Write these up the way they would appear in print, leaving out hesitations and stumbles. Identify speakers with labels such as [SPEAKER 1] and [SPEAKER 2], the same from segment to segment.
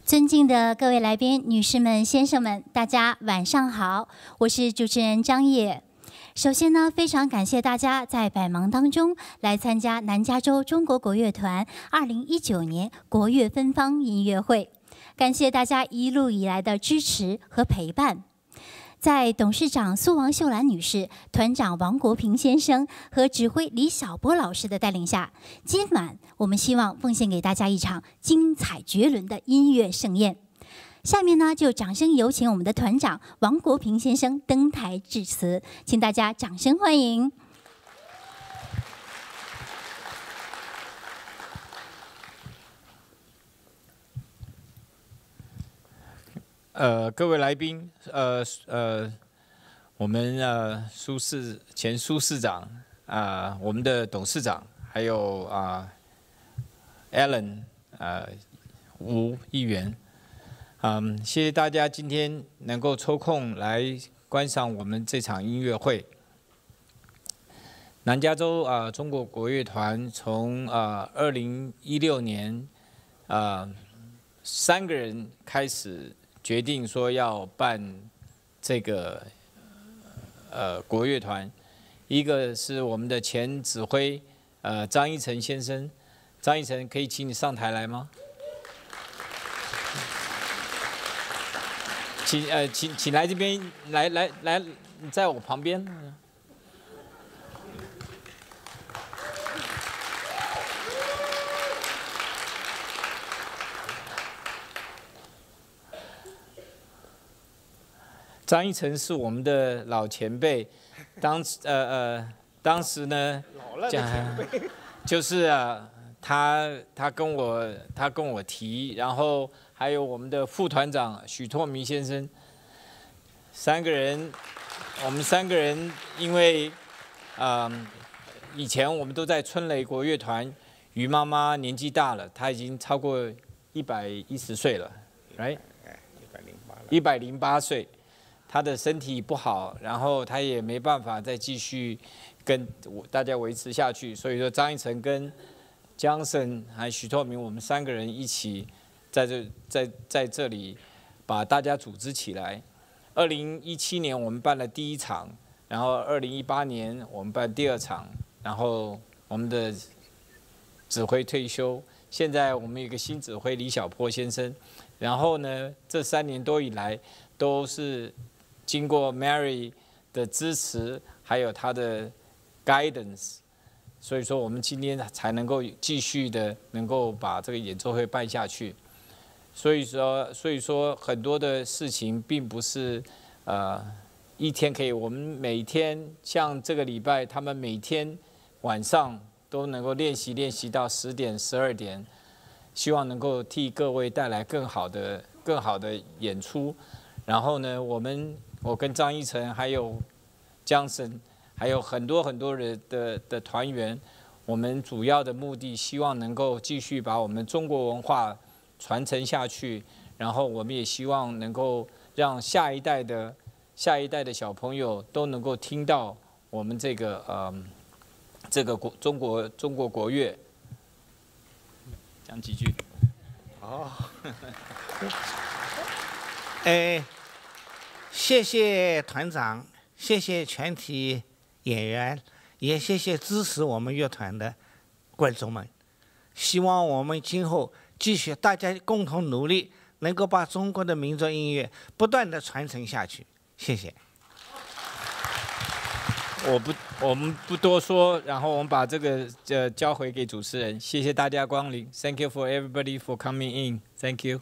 [SPEAKER 1] 尊敬的各位来宾、女士们、先生们，大家晚上好，我是主持人张烨。首先呢，非常感谢大家在百忙当中来参加南加州中国国乐团2019年国乐芬芳音乐会，感谢大家一路以来的支持和陪伴。在董事长苏王秀兰女士、团长王国屏先生和指挥李小波老师的带领下，今晚我们希望奉献给大家一场精彩绝伦的音乐盛宴。下面呢，就掌声有请我们的团长王国屏先生登台致辞，请大家掌声欢迎。
[SPEAKER 2] 各位来宾，我们前苏市长我们的董事长，还有Alan 吴议员，谢谢大家今天能够抽空来观赏我们这场音乐会。南加州中国国乐团从2016年3个人开始。决定说要办这个国乐团，一个是我们的前指挥张一成先生，张一成可以请你上台来吗？请来这边来，你在我旁边。张一成是我们的老前辈，当时呢，就是他跟我提，然后还有我们的副团长许拓明先生，我们三个人因为以前我们都在春雷国乐团，于妈妈年纪大了，她已经超过110岁了 ，right？ 108岁。他的身体不好，然后他也没办法再继续跟大家维持下去，所以说张一成跟江生还有许拓明，我们3个人一起在这里把大家组织起来。2017年我们办了第1场，然后2018年我们办第2场，然后我们的指挥退休，现在我们有一个新指挥李小波先生，然后呢，这3年多以来都是。经过 Mary 的支持，还有她的 guidance， 所以说我们今天才能够继续的能够把这个演奏会办下去。所以说很多的事情并不是一天可以，我们每天像这个礼拜，他们每天晚上都能够练习到10点、12点，希望能够替各位带来更好的演出。然后呢，我跟张一成还有江生，还有很多人的团员，我们主要的目的希望能够继续把我们中国文化传承下去，然后我们也希望能够让下一代的小朋友都能够听到我们这个中国国乐。讲几句。
[SPEAKER 3] 好。谢谢团长，谢谢全体演员，也谢谢支持我们乐团的观众们。希望我们今后继续大家共同努力，能够把中国的民族音乐不断地传承下去。谢谢。
[SPEAKER 2] 我们不多说，然后我们把这个交回给主持人。谢谢大家光临 ，Thank you for everybody for coming in. Thank you.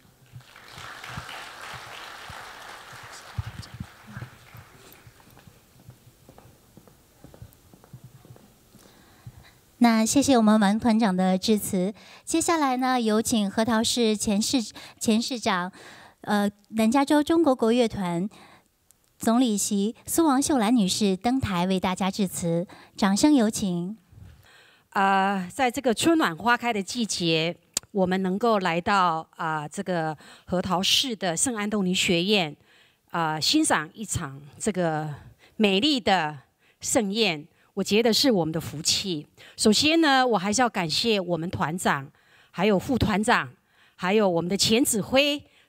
[SPEAKER 1] 那谢谢我们王团长的致辞。接下来呢，有请核桃市前市长，南加州中国国乐团总理席苏王秀兰女士登台为大家致辞，掌声有请。
[SPEAKER 4] 在这个春暖花开的季节，我们能够来到这个核桃市的圣安东尼学院，欣赏一场这个美丽的盛宴。我觉得是我们的福气。首先呢，我还是要感谢我们团长，还有副团长，还有我们的前指挥，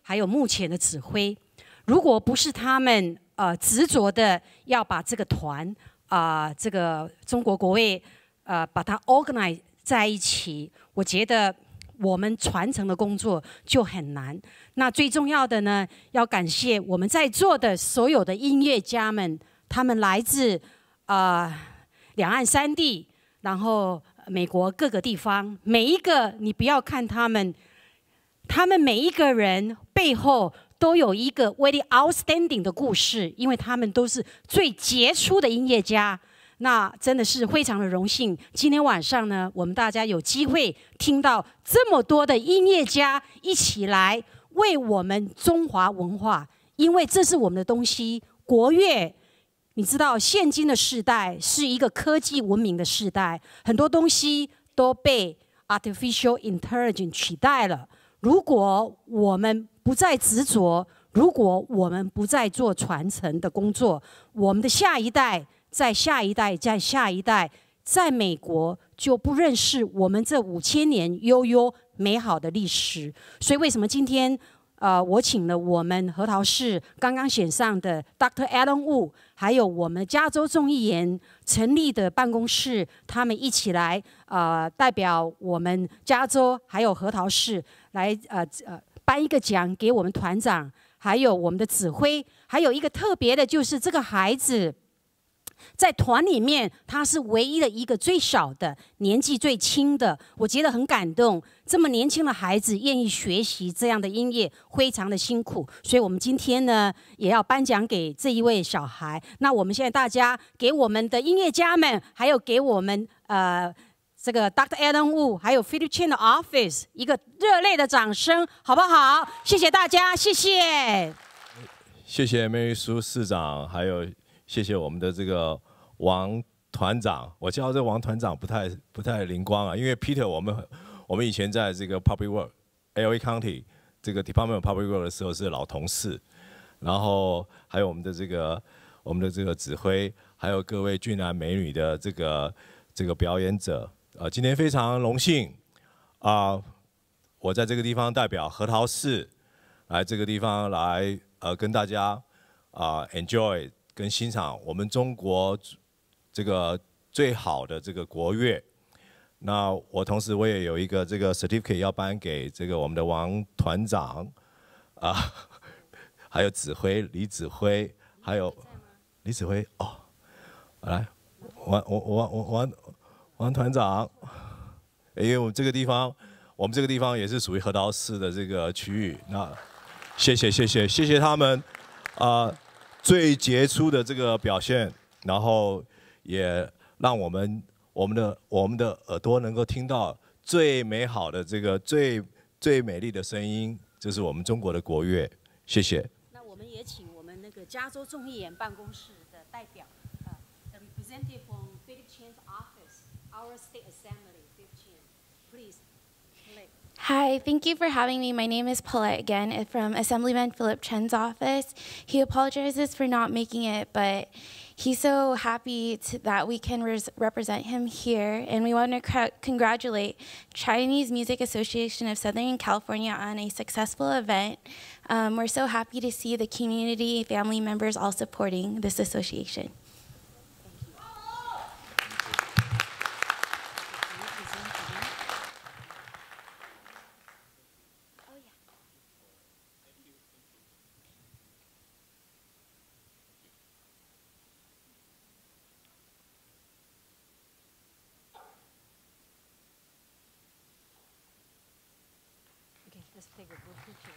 [SPEAKER 4] 还有目前的指挥。如果不是他们执着的要把这个团这个中国国乐把它 organize 在一起，我觉得我们传承的工作就很难。那最重要的呢，要感谢我们在座的所有的音乐家们，他们来自两岸三地，然后美国各个地方，每一个你不要看他们每一个人背后都有一个 very outstanding 的故事，因为他们都是最杰出的音乐家。那真的是非常的荣幸，今天晚上呢，我们大家有机会听到这么多的音乐家一起来为我们中华文化，因为这是我们的东西。国乐，你知道，现今的时代是一个科技文明的时代，很多东西都被 artificial intelligence 取代了。如果我们不再执着，如果我们不再做传承的工作，我们的下一代，在下一代，在下一代，在美国就不认识我们这5000年悠悠美好的历史。所以为什么今天我请了我们核桃市刚刚选上的 Dr. Alan Wu， 还有我们加州众议员成立的办公室，他们一起来代表我们加州还有核桃市来颁一个奖给我们团长，还有我们的指挥。还有一个特别的就是这个孩子在团里面，他是唯一的一个最小的，年纪最轻的，我觉得很感动。这么年轻的孩子愿意学习这样的音乐，非常的辛苦。所以我们今天呢，也要颁奖给这一位小孩。那我们现在大家给我们的音乐家们，还有给我们这个 Dr. Alan Wu 还有 Philip Chen 的 Office 一个热烈的掌声，好不好？谢谢大家，谢谢。
[SPEAKER 5] 谢谢Mary苏市长，还有谢谢我们的这个王团长。我叫这王团长不太灵光啊，因为 Peter 我们以前在这个 Public Work LA County 这个 Department of Public Work 的时候是老同事，然后还有我们的这个指挥，还有各位俊男美女的这个表演者。今天非常荣幸我在这个地方代表核桃市来这个地方来跟大家enjoy 跟欣赏我们中国这个最好的这个国乐。那我同时我也有一个这个 certificate 要颁给这个我们的王团长还有指挥李指挥，还有李指挥来王团长，因为我们这个地方也是属于核桃市的这个区域。那谢谢他们最杰出的这个表现，然后也让我们的耳朵能够听到最美好的这个最美丽的声音，就是我们中国的国乐。谢谢。
[SPEAKER 4] 那我们也请我们那个加州众议员办公室的代表，the representative from Philip Chen's office, our state assembly, Philip Chen, please.
[SPEAKER 6] Hi, thank you for having me. My name is Paulette again from Assemblyman Philip Chen's office. He apologizes for not making it, but he's so happy that we can represent him here. And we want to congratulate Chinese Music Association of Southern California on a successful event. We're so happy to see the community, family members all supporting this association.
[SPEAKER 4] Let's take a group picture.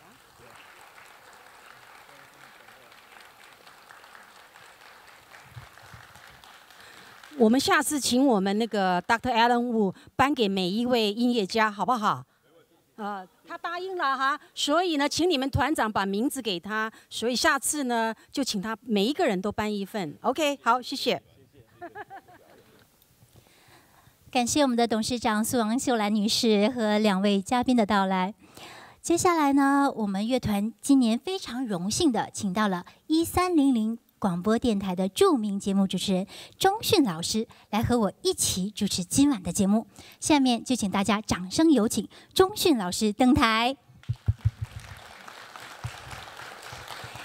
[SPEAKER 4] 我们下次请我们那个 Dr. Alan Wu 颁给每一位音乐家，好不好？他答应了哈，所以呢，请你们团长把名字给他，所以下次呢，就请他每一个人都颁一份。OK， 好，谢谢。
[SPEAKER 1] 感谢我们的董事长苏王秀兰女士和2位嘉宾的到来。接下来呢，我们乐团今年非常荣幸的请到了1300广播电台的著名节目主持人钟迅老师来和我一起主持今晚的节目。下面就请大家掌声有请钟迅老师登台。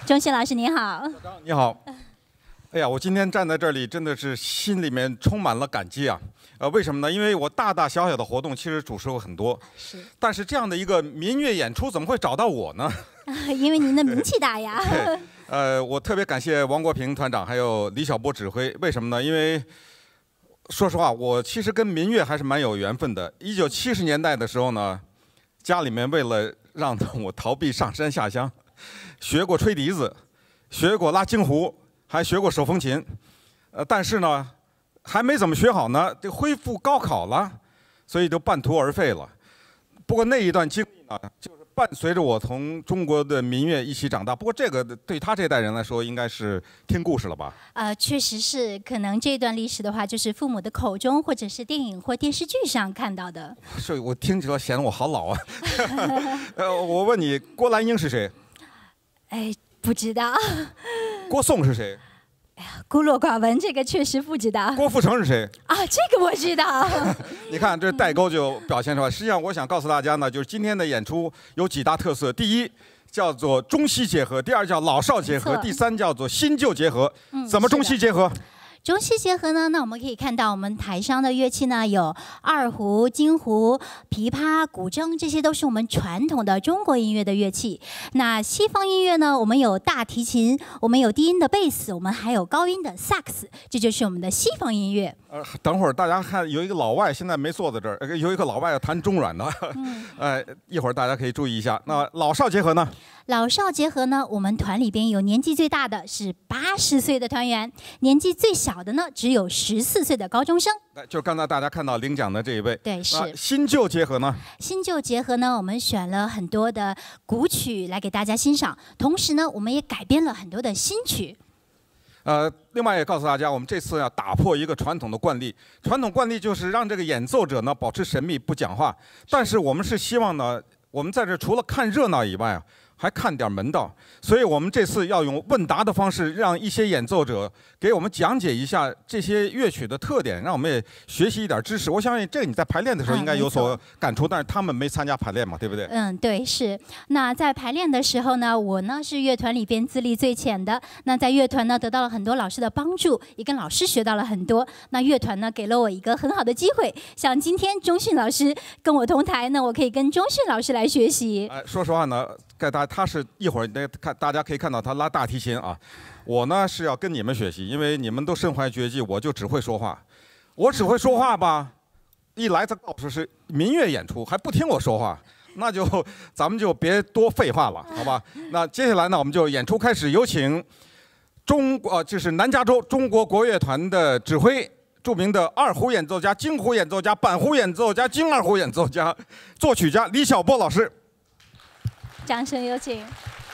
[SPEAKER 1] 钟迅老师您好。
[SPEAKER 7] 你好。哎呀，我今天站在这里，真的是心里面充满了感激啊！为什么呢？因为我大大小小的活动其实主持过很多，但是这样的一个民乐演出怎么会找到我呢？
[SPEAKER 1] 因为您的名气大呀。
[SPEAKER 7] 我特别感谢王国屏团长还有李小波指挥，为什么呢？因为说实话，我其实跟民乐还是蛮有缘分的。1970年代的时候呢，家里面为了让我逃避上山下乡，学过吹笛子，学过拉京胡。还学过手风琴，但是呢，还没怎么学好呢，就恢复高考了，所以就半途而废了。不过那一段经历呢，就是伴随着我从中国的民乐一起长大。不过这个对他这代人来说，应该是听故事了吧？确
[SPEAKER 1] 实是，可能这段历史的话，就是父母的口中，或者是电影或电视剧上看到的。
[SPEAKER 7] 是我听起来显得我好老啊。我问你，郭兰英是谁？
[SPEAKER 1] 不知道。
[SPEAKER 7] 郭颂是谁？
[SPEAKER 1] 哎呀，孤陋寡闻，这个确实不知道。
[SPEAKER 7] 郭富城是谁？
[SPEAKER 1] 这个我知道。
[SPEAKER 7] 你看这代沟就表现出来。实际上，我想告诉大家呢，就是今天的演出有几大特色：第一，叫做中西结合；第二，叫老少结合；第三，叫做新旧结合。怎么中西结合？
[SPEAKER 1] 中西结合呢？那我们可以看到，我们台上的乐器呢，有二胡、京胡、琵琶、古筝，这些都是我们传统的中国音乐的乐器。那西方音乐呢，我们有大提琴，我们有低音的贝斯，我们还有高音的萨克斯，这就是我们的西方音乐。
[SPEAKER 7] 等会儿大家看，有一个老外现在没坐在这儿，有一个老外要弹中阮的，一会儿大家可以注意一下。那老少结合呢？
[SPEAKER 1] 老少结合呢，我们团里边有年纪最大的是80岁的团员，年纪最小的呢只有14岁的高中生。
[SPEAKER 7] 就是刚才大家看到领奖的这一位。
[SPEAKER 1] 对，是。
[SPEAKER 7] 新旧结合呢？
[SPEAKER 1] 新旧结合呢，我们选了很多的古曲来给大家欣赏，同时呢，我们也改编了很多的新曲。
[SPEAKER 7] 另外也告诉大家，我们这次要打破一个传统的惯例。传统惯例就是让这个演奏者呢保持神秘不讲话，但是我们是希望呢，我们在这除了看热闹以外啊，还看点门道，所以我们这次要用问答的方式，让一些演奏者给我们讲解一下这些乐曲的特点，让我们也学习一点知识。我相信这个你在排练的时候应该有所感触，但是他们没参加排练嘛，对不对？
[SPEAKER 1] 对，是。那在排练的时候呢，我呢是乐团里边资历最浅的，那在乐团呢得到了很多老师的帮助，也跟老师学到了很多。那乐团呢给了我一个很好的机会，像今天钟迅老师跟我同台，那我可以跟钟迅老师来学习。
[SPEAKER 7] 说实话呢，他是一会儿大家可以看到他拉大提琴啊，我呢是要跟你们学习，因为你们都身怀绝技，我就只会说话。我只会说话吧，一来他告诉是民乐演出，还不听我说话，那就咱们就别多废话了，好吧？那接下来呢，我们就演出开始，有请就是南加州中国国乐团的指挥，著名的二胡演奏家、京胡演奏家、板胡演奏家、京二胡演奏家、作曲家李小波老师。
[SPEAKER 1] 掌声有请。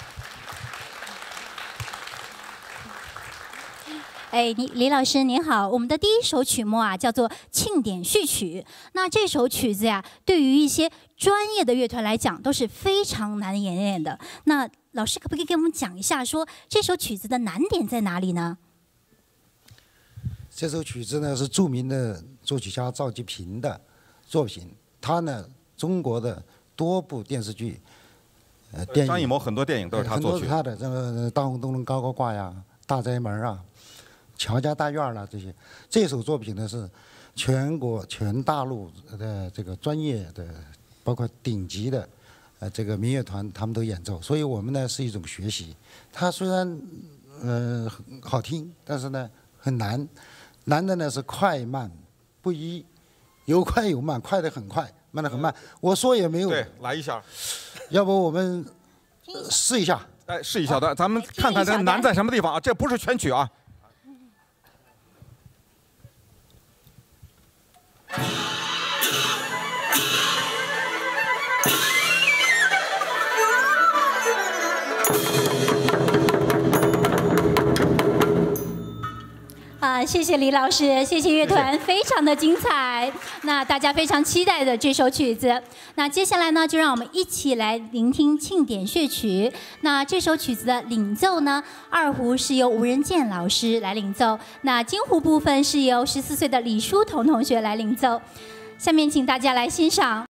[SPEAKER 1] 李老师您好，我们的第一首曲目啊叫做《庆典序曲》。那这首曲子呀，对于一些专业的乐团来讲都是非常难演练的。那老师可不可以给我们讲一下，说这首曲子的难点在哪里呢？
[SPEAKER 8] 这首曲子呢是著名的作曲家赵季平的作品，他呢中国的多部电视剧。
[SPEAKER 7] 张艺谋很多电影都是他作曲，
[SPEAKER 8] 很多是他的，这个大红灯笼高高挂呀，大宅门啊，乔家大院啦这些。这首作品呢是全大陆的这个专业的，包括顶级的这个民乐团他们都演奏，所以我们呢是一种学习。它虽然好听，但是呢很难，难的呢是快慢不一，有快有慢，快的很快，慢的很慢。我说也没有。
[SPEAKER 7] 对，来一下。
[SPEAKER 8] 要不我们试一下？
[SPEAKER 7] 试一下的，咱们看看这难在什么地方啊？这不是全曲啊。
[SPEAKER 1] 谢谢李老师，谢谢乐团，非常的精彩。那大家非常期待的这首曲子，那接下来呢，就让我们一起来聆听庆典序曲。那这首曲子的领奏呢，二胡是由吴仁健老师来领奏，那京胡部分是由14岁的李书彤同学来领奏。下面请大家来欣赏。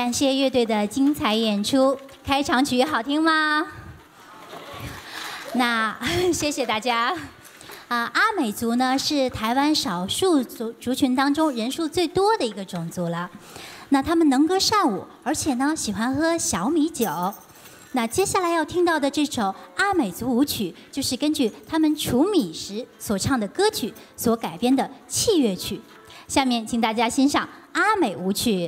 [SPEAKER 1] 感谢乐队的精彩演出，开场曲好听吗？那谢谢大家。阿美族呢是台湾少数族群当中人数最多的一个种族了。那他们能歌善舞，而且呢喜欢喝小米酒。那接下来要听到的这首阿美族舞曲，就是根据他们除米时所唱的歌曲所改编的器乐曲。下面请大家欣赏阿美舞曲。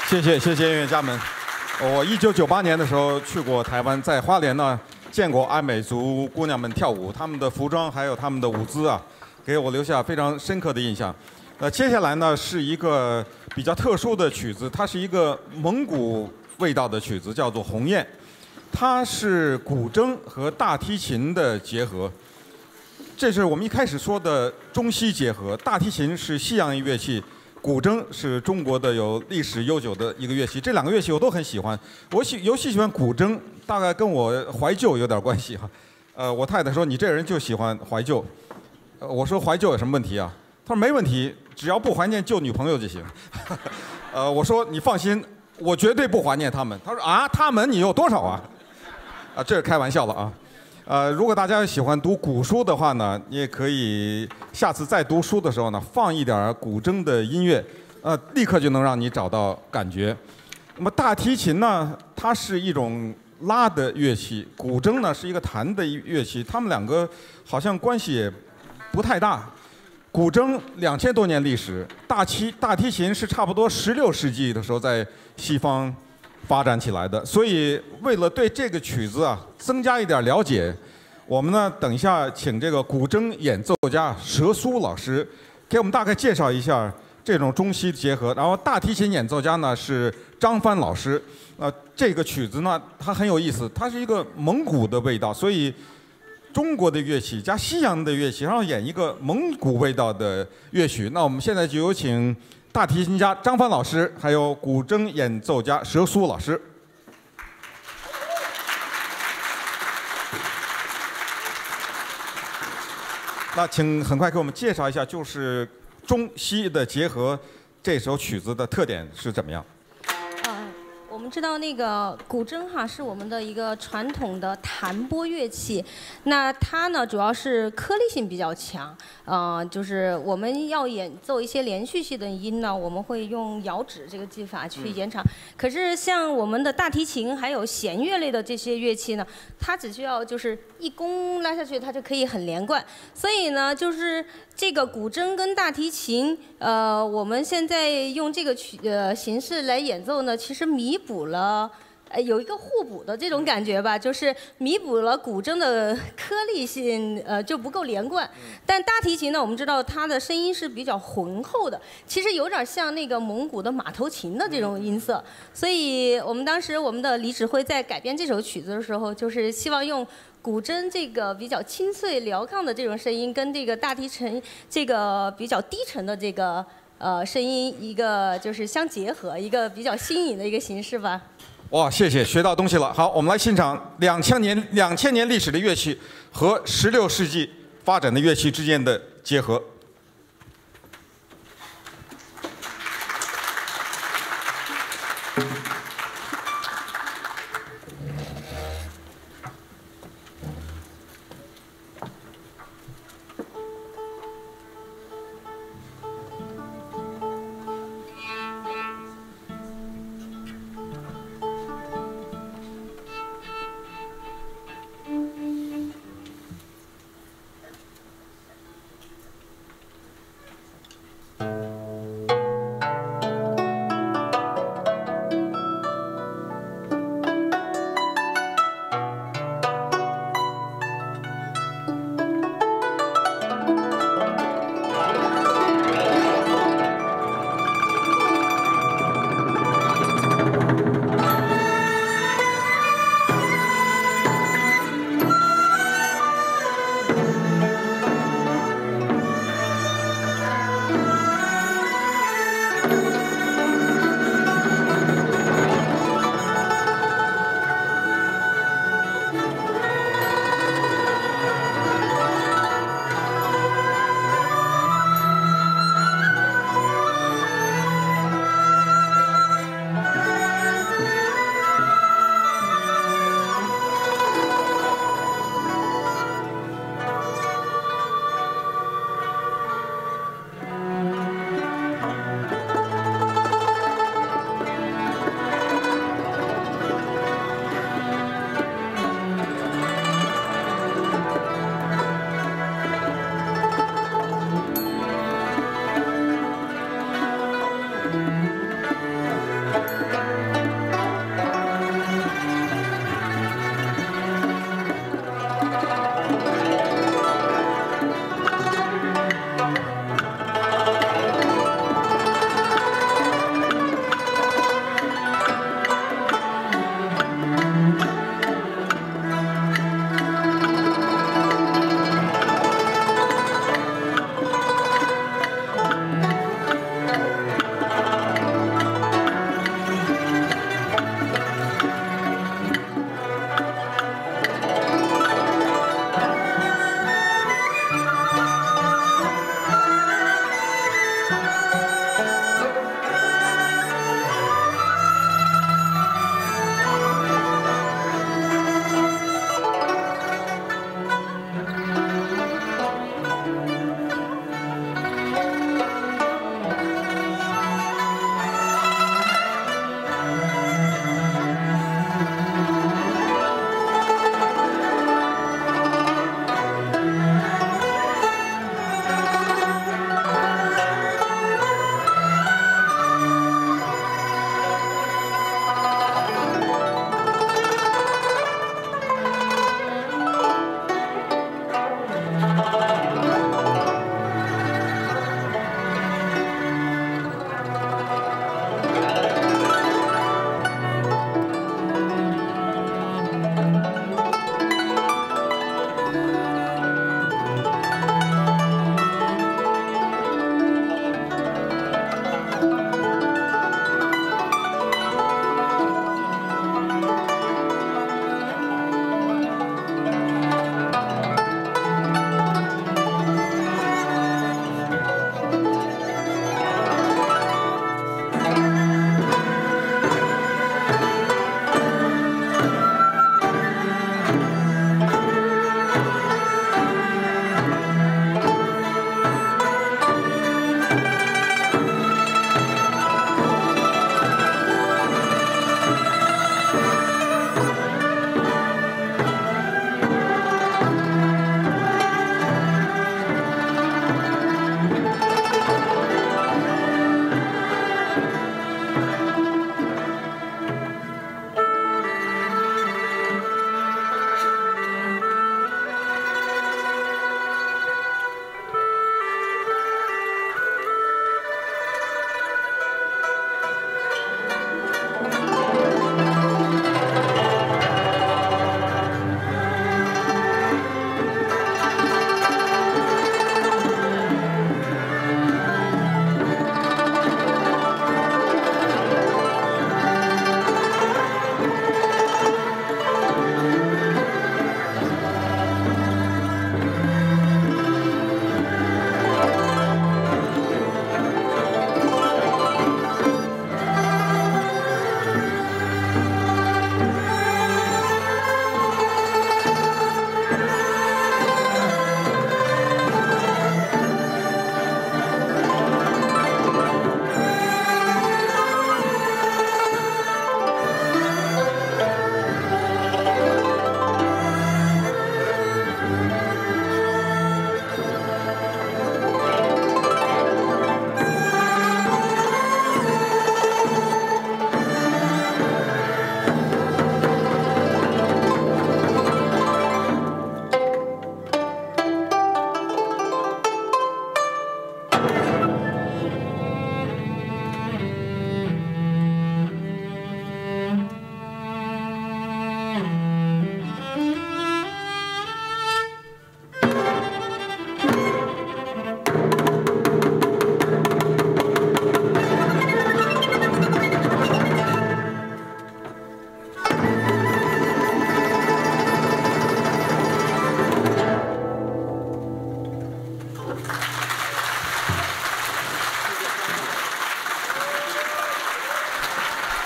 [SPEAKER 7] 谢谢音乐家们。我1998年的时候去过台湾，在花莲呢见过阿美族姑娘们跳舞，她们的服装还有她们的舞姿啊，给我留下非常深刻的印象。接下来呢是一个比较特殊的曲子，它是一个蒙古味道的曲子，叫做《鸿雁》，它是古筝和大提琴的结合。这是我们一开始说的中西结合，大提琴是西洋乐器。古筝是中国的有历史悠久的一个乐器，这两个乐器我都很喜欢。我尤其喜欢古筝，大概跟我怀旧有点关系哈。我太太说你这人就喜欢怀旧，我说怀旧有什么问题啊？她说没问题，只要不怀念旧女朋友就行。我说你放心，我绝对不怀念他们。她说啊，他们你有多少啊？这是开玩笑了啊。如果大家喜欢读古书的话呢，你也可以下次再读书的时候呢，放一点古筝的音乐，立刻就能让你找到感觉。那么大提琴呢，它是一种拉的乐器，古筝呢是一个弹的乐器，它们两个好像关系也不太大。古筝2000多年历史，大提琴是差不多16世纪的时候在西方发展起来的，所以为了对这个曲子啊增加一点了解，我们呢等一下请这个古筝演奏家佘苏老师给我们大概介绍一下这种中西结合。然后大提琴演奏家呢是张帆老师，这个曲子呢它很有意思，它是一个蒙古的味道，所以中国的乐器加西洋的乐器，然后演一个蒙古味道的乐曲。那我们现在就有请大提琴家张帆老师，还有古筝演奏家佘苏老师。那请很快给我们介绍一下，就是中西的结合，这首曲子的特点是怎么样？
[SPEAKER 9] 我们知道那个古筝哈是我们的一个传统的弹拨乐器，那它呢主要是颗粒性比较强，就是我们要演奏一些连续性的音呢，我们会用摇指这个技法去延长。可是像我们的大提琴还有弦乐类的这些乐器呢，它只需要就是一弓拉下去，它就可以很连贯。所以呢，就是这个古筝跟大提琴，我们现在用这个形式来演奏呢，其实弥补了，有一个互补的这种感觉吧，就是弥补了古筝的颗粒性，就不够连贯。但大提琴呢，我们知道它的声音是比较浑厚的，其实有点像那个蒙古的马头琴的这种音色。所以我们当时我们的李指挥在改编这首曲子的时候，就是希望用古筝这个比较清脆嘹亢的这种声音，跟这个大提琴这个比较低沉的这个声音，一个就是相结合，一个比较新颖的一个形式吧。
[SPEAKER 7] 哇，谢谢，学到东西了。好，我们来欣赏2000年历史的乐器和16世纪发展的乐器之间的结合。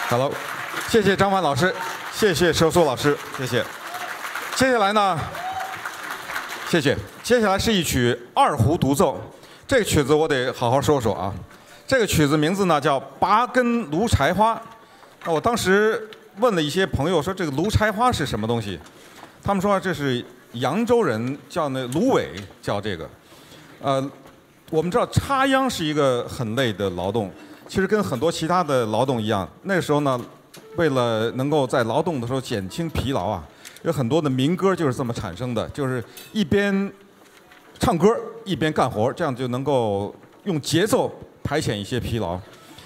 [SPEAKER 7] Hello， 谢谢张凡老师，谢谢佘苏老师，谢谢。接下来呢，谢谢。接下来是一曲二胡独奏，这个曲子我得好好说说啊。这个曲子名字呢叫《拔根芦柴花》。那我当时问了一些朋友说这个芦柴花是什么东西，他们说这是扬州人叫那芦苇叫这个。我们知道插秧是一个很累的劳动，其实跟很多其他的劳动一样。那个时候呢，为了能够在劳动的时候减轻疲劳啊，有很多的民歌就是这么产生的，就是一边唱歌一边干活，这样就能够用节奏排遣一些疲劳。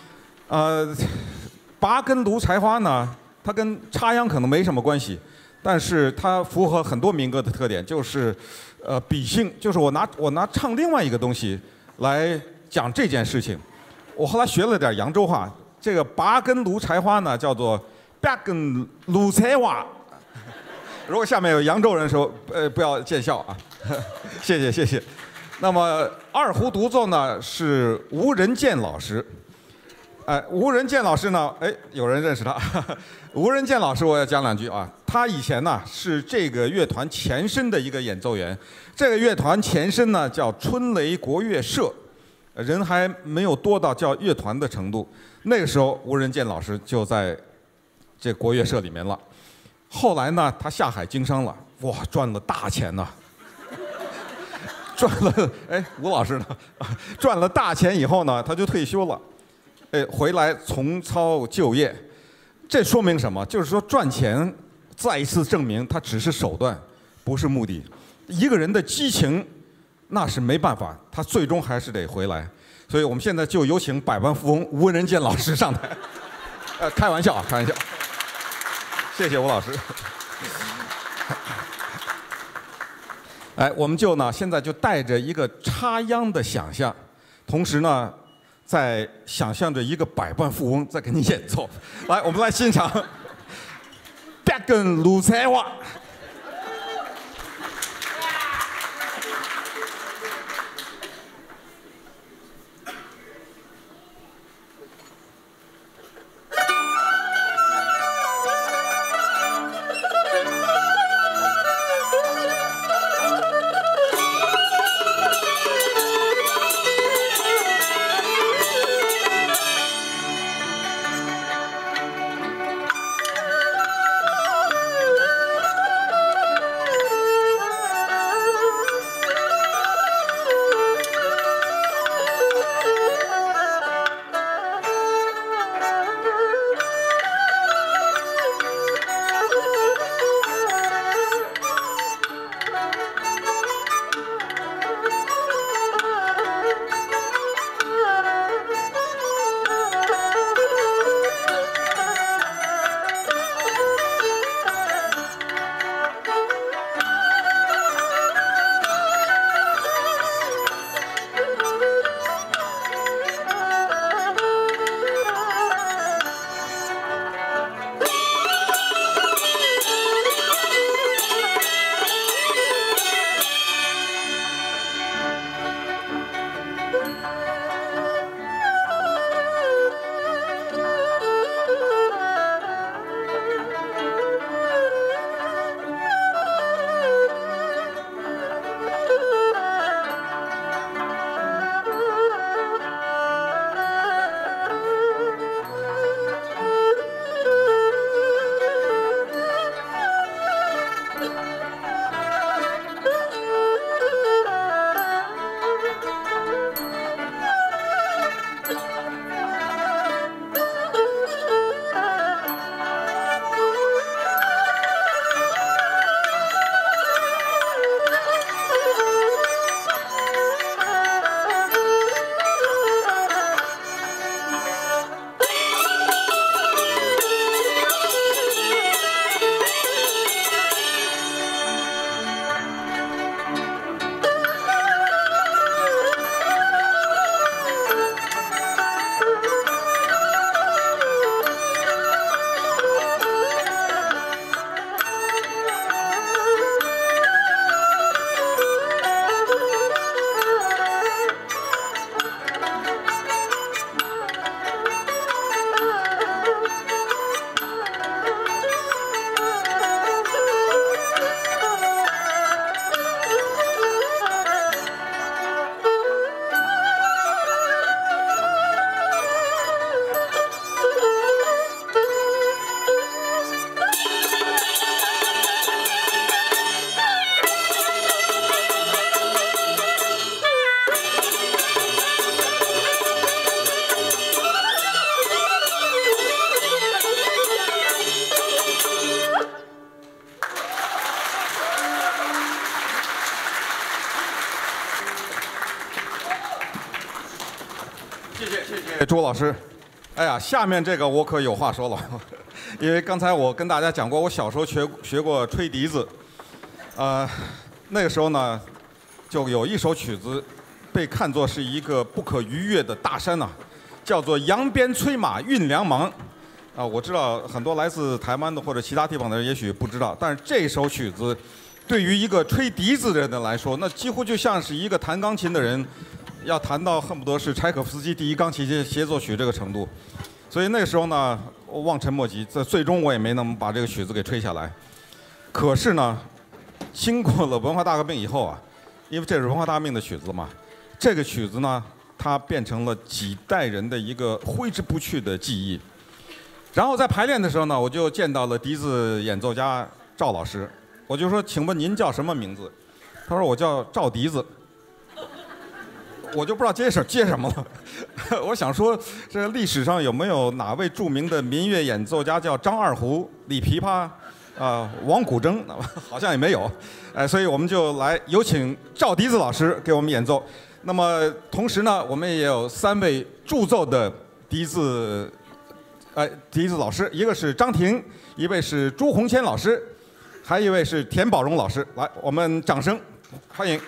[SPEAKER 7] 拔根芦柴花呢，它跟插秧可能没什么关系，但是它符合很多民歌的特点，就是比兴，就是我拿唱另外一个东西来讲这件事情。我后来学了点扬州话，这个拔根芦柴花呢叫做拔根芦柴花。如果下面有扬州人说，不要见笑啊，谢谢谢谢。那么二胡独奏呢是吴仁健老师。吴仁健老师呢，有人认识他。吴仁健老师，我要讲两句啊。他以前呢是这个乐团前身的一个演奏员，这个乐团前身呢叫春雷国乐社，人还没有多到叫乐团的程度。那个时候，吴仁健老师就在这国乐社里面了。后来呢，他下海经商了，哇，赚了大钱呐！赚了，吴老师呢，赚了大钱以后呢，他就退休了。回来重操旧业，这说明什么？就是说赚钱再一次证明它只是手段，不是目的。一个人的激情，那是没办法，他最终还是得回来。所以我们现在就有请百万富翁吴仁健老师上台。开玩笑啊，开玩笑。谢谢吴老师。我们就呢现在就带着一个插秧的想象，同时呢。在想象着一个百万富翁在给你演奏，来，我们来欣赏《拔根芦柴花》。 朱老师。哎呀，下面这个我可有话说了，因为刚才我跟大家讲过，我小时候学过吹笛子，那个时候呢，就有一首曲子被看作是一个不可逾越的大山呐，叫做《扬鞭催马运粮忙》。我知道很多来自台湾的或者其他地方的人也许不知道，但是这首曲子对于一个吹笛子的人来说，那几乎就像是一个弹钢琴的人要弹到恨不得是柴可夫斯基第一钢琴协奏曲这个程度。所以那个时候呢，我望尘莫及，最终我也没能把这个曲子给吹下来。可是呢，经过了文化大革命以后啊，因为这是文化大革命的曲子嘛，这个曲子呢，它变成了几代人的一个挥之不去的记忆。然后在排练的时候呢，我就见到了笛子演奏家赵老师，我就说：“请问您叫什么名字？”他说：“我叫赵笛子。”我就不知道接什么了。我想说，这历史上有没有哪位著名的民乐演奏家叫张二胡、李琵琶、王古筝？好像也没有。所以我们就来有请赵笛子老师给我们演奏。那么同时呢，我们也有3位驻奏的笛子老师，一个是张婷，一位是朱红谦老师，还有一位是田宝荣老师。来，我们掌声欢迎。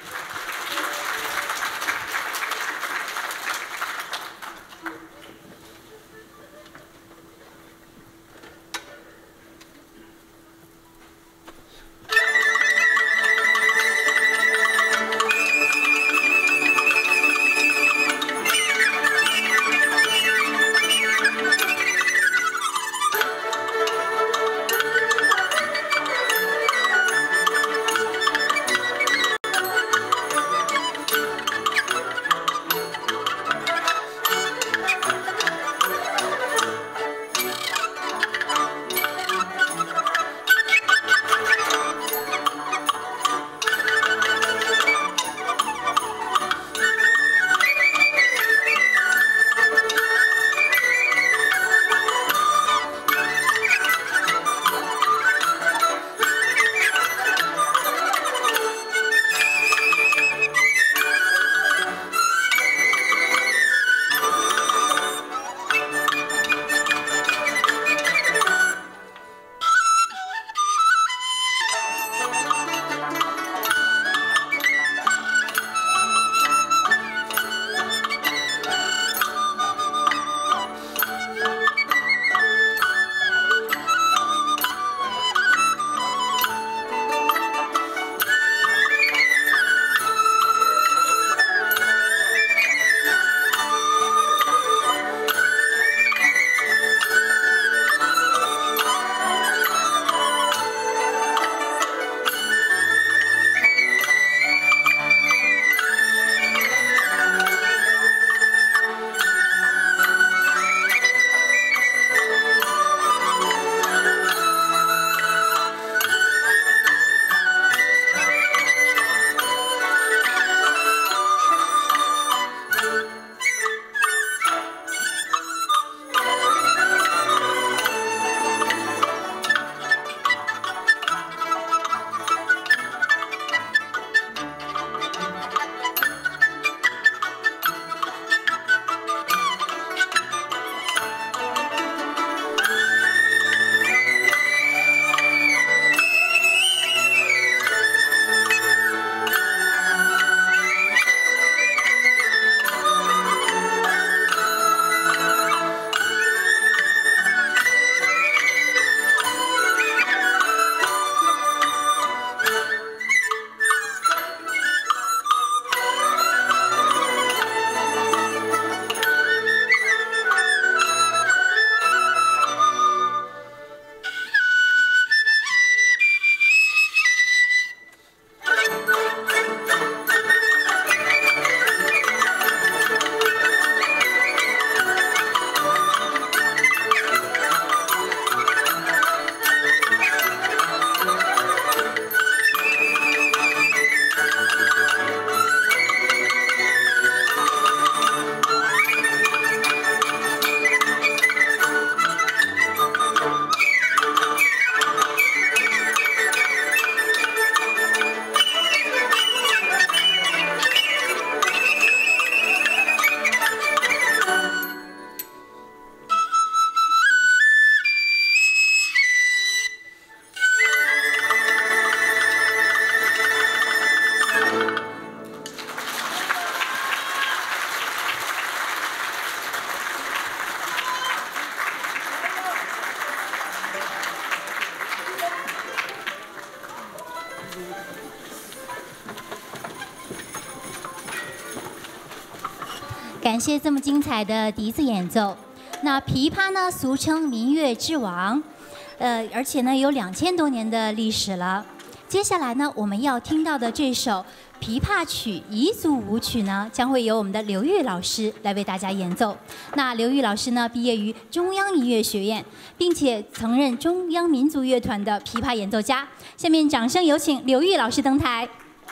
[SPEAKER 1] 感谢这么精彩的笛子演奏。那琵琶呢，俗称民乐之王，而且呢有2000多年的历史了。接下来呢，我们要听到的这首琵琶曲彝族舞曲呢，将会由我们的刘玉老师来为大家演奏。那刘玉老师呢，毕业于中央音乐学院，并且曾任中央民族乐团的琵琶演奏家。下面掌声有请刘玉老师登台。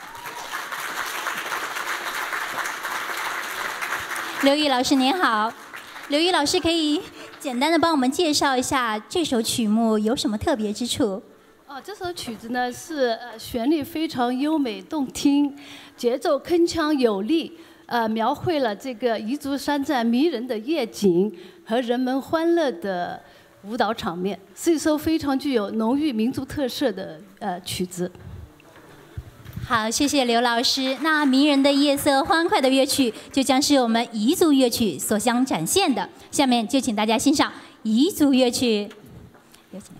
[SPEAKER 1] 刘玉老师您好，刘玉老师可以简单的帮我们介绍一下这首曲目有什么特别之处？
[SPEAKER 10] 这首曲子呢是旋律非常优美动听，节奏铿锵有力，描绘了这个彝族山寨迷人的夜景和人们欢乐的舞蹈场面，是一首非常具有浓郁民族特色的曲子。
[SPEAKER 1] 好，谢谢刘老师。那迷人的夜色、欢快的乐曲，就将是我们彝族乐曲所将展现的。下面就请大家欣赏彝族乐曲。有请。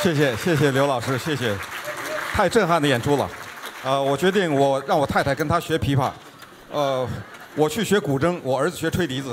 [SPEAKER 7] 谢谢刘老师，谢谢，太震撼的演出了。我决定让我太太跟他学琵琶，我去学古筝，我儿子学吹笛子。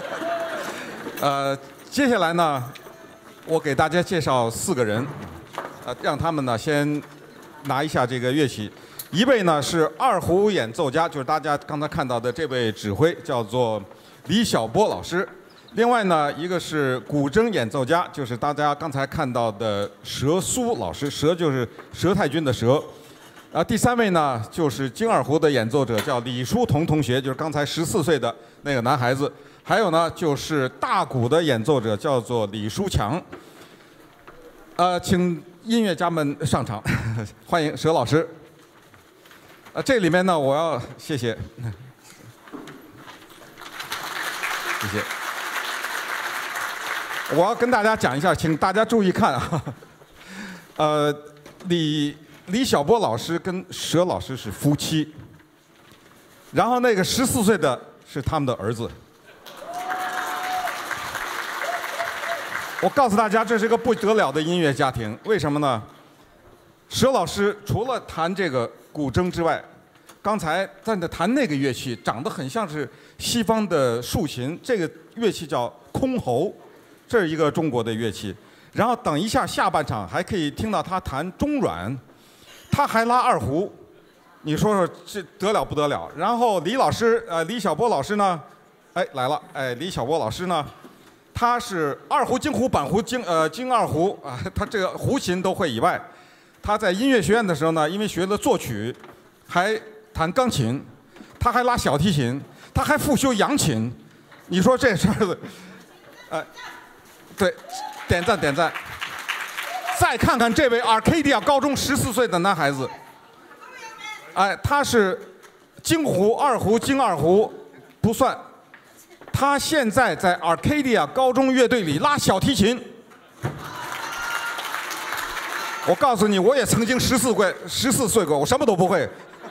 [SPEAKER 7] 接下来呢，我给大家介绍4个人，让他们呢先拿一下这个乐器。一位呢是二胡演奏家，就是大家刚才看到的这位指挥，叫做李小波老师。另外呢，一个是古筝演奏家，就是大家刚才看到的佘苏老师，佘就是佘太君的佘。第3位呢就是京二胡的演奏者，叫李书同同学，就是刚才14岁的那个男孩子。还有呢就是大鼓的演奏者，叫做李书强。请音乐家们上场，欢迎佘老师。这里面呢，我要谢谢，谢谢。我要跟大家讲一下，请大家注意看啊。李小波老师跟佘老师是夫妻，然后那个14岁的是他们的儿子。我告诉大家，这是个不得了的音乐家庭。为什么呢？佘老师除了弹这个古筝之外，刚才在弹那个乐器，长得很像是西方的竖琴，这个乐器叫箜篌，这是一个中国的乐器。然后等一下下半场还可以听到他弹中阮，他还拉二胡，你说说这得了不得了？然后李小波老师呢，来了，李小波老师呢，他是二胡、京胡、板胡、京二胡啊，他这个胡琴都会以外，他在音乐学院的时候呢，因为学了作曲，还弹钢琴，他还拉小提琴，他还复修扬琴，你说这事儿，对，点赞点赞。再看看这位 Arcadia 高中14岁的男孩子，他是京胡、二胡、京二胡不算，他现在在 Arcadia 高中乐队里拉小提琴。我告诉你，我也曾经14岁过，我什么都不会。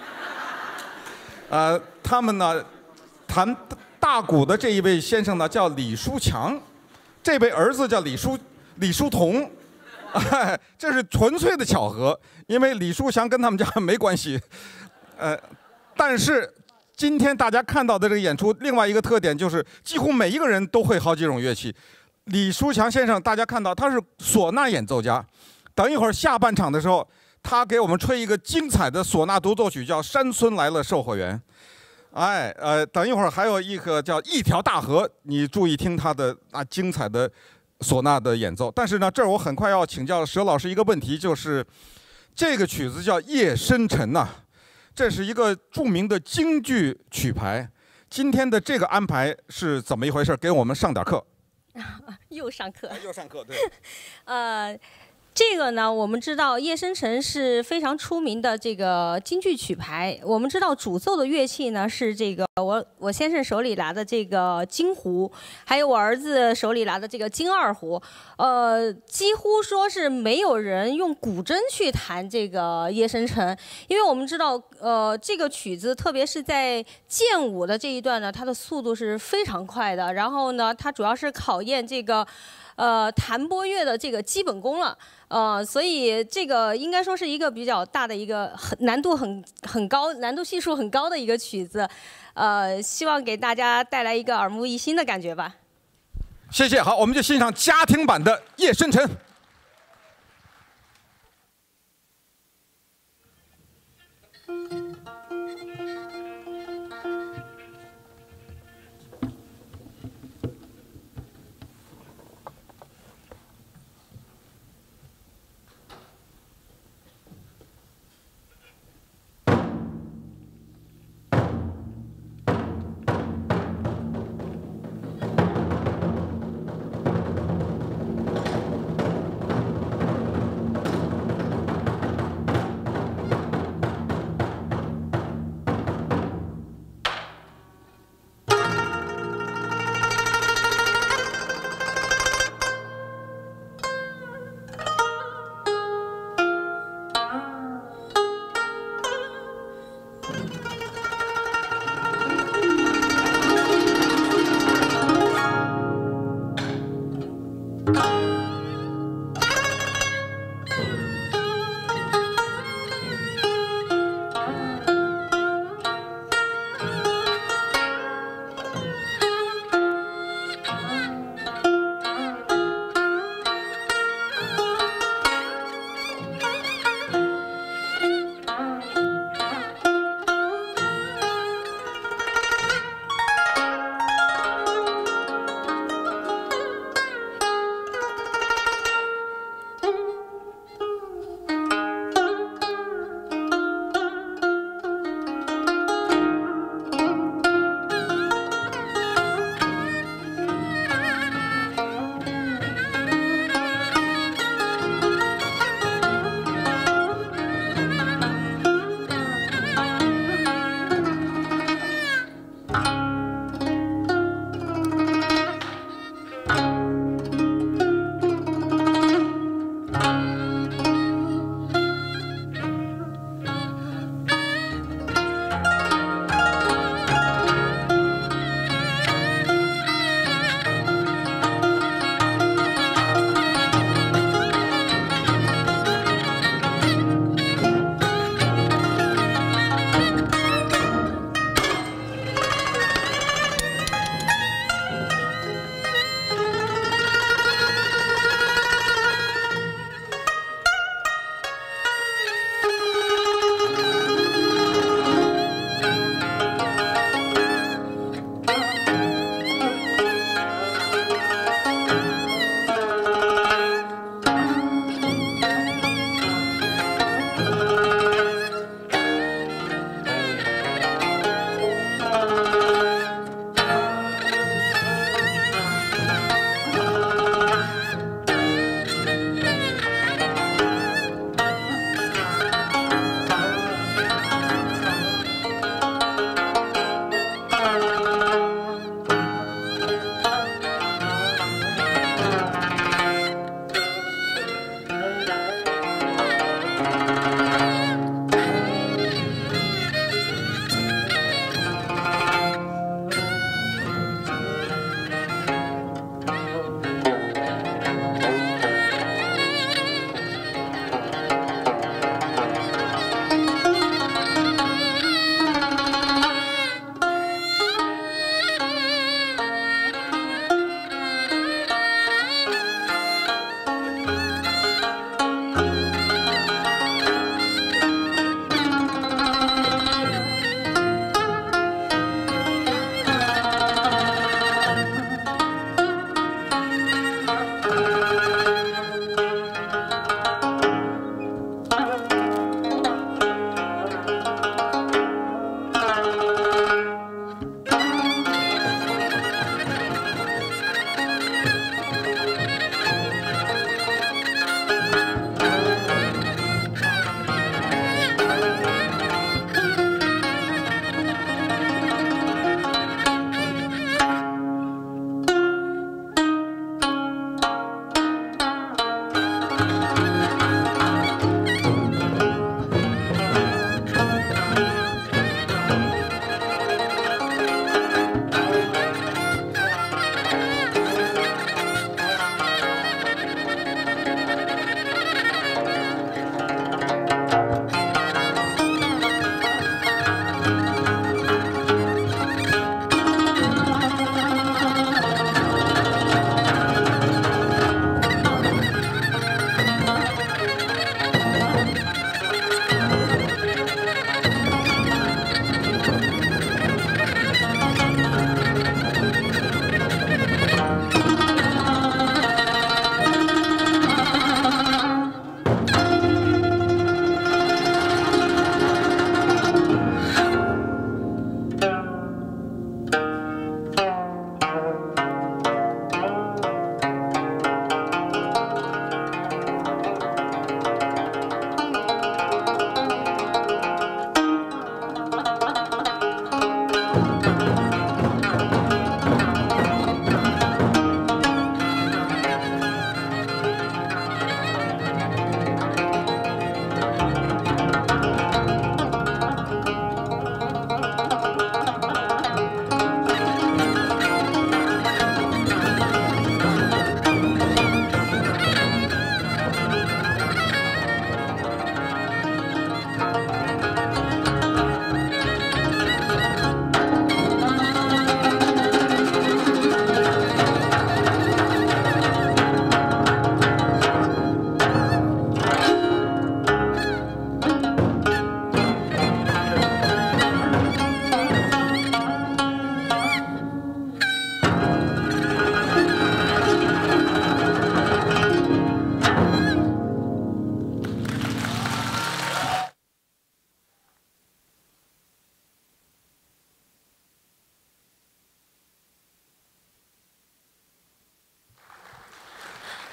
[SPEAKER 7] 他们呢，弹大鼓的这一位先生呢叫李书强，这位儿子叫李书同。这是纯粹的巧合，因为李书强跟他们家没关系。但是今天大家看到的这个演出，另外一个特点就是几乎每一个人都会好几种乐器。李书强先生，大家看到他是唢呐演奏家。等一会儿下半场的时候，他给我们吹一个精彩的唢呐独奏曲，叫《山村来了售货员》。等一会儿还有一个叫《一条大河》，你注意听他的精彩的唢呐的演奏。但是呢，这儿我很快要请教佘老师一个问题，就是这个曲子叫《夜深沉》呐，这是一个著名的京剧曲牌。今天的这个安排是怎么一回事？给我们上点课。
[SPEAKER 9] 又上课。
[SPEAKER 7] 又上课，对。
[SPEAKER 9] 这个呢，我们知道《夜深沉》是非常出名的这个京剧曲牌。我们知道主奏的乐器呢是这个我先生手里拿的这个京胡，还有我儿子手里拿的这个京二胡。几乎说是没有人用古筝去弹这个《夜深沉》，因为我们知道这个曲子特别是在剑舞的这一段呢，它的速度是非常快的。然后呢，它主要是考验这个弹拨乐的这个基本功了。所以这个应该说是一个比较大的一个难度很高、难度系数很高的一个曲子，希望给大家带来一个耳目一新的感觉吧。
[SPEAKER 7] 谢谢，好，我们就欣赏家庭版的《夜深沉》。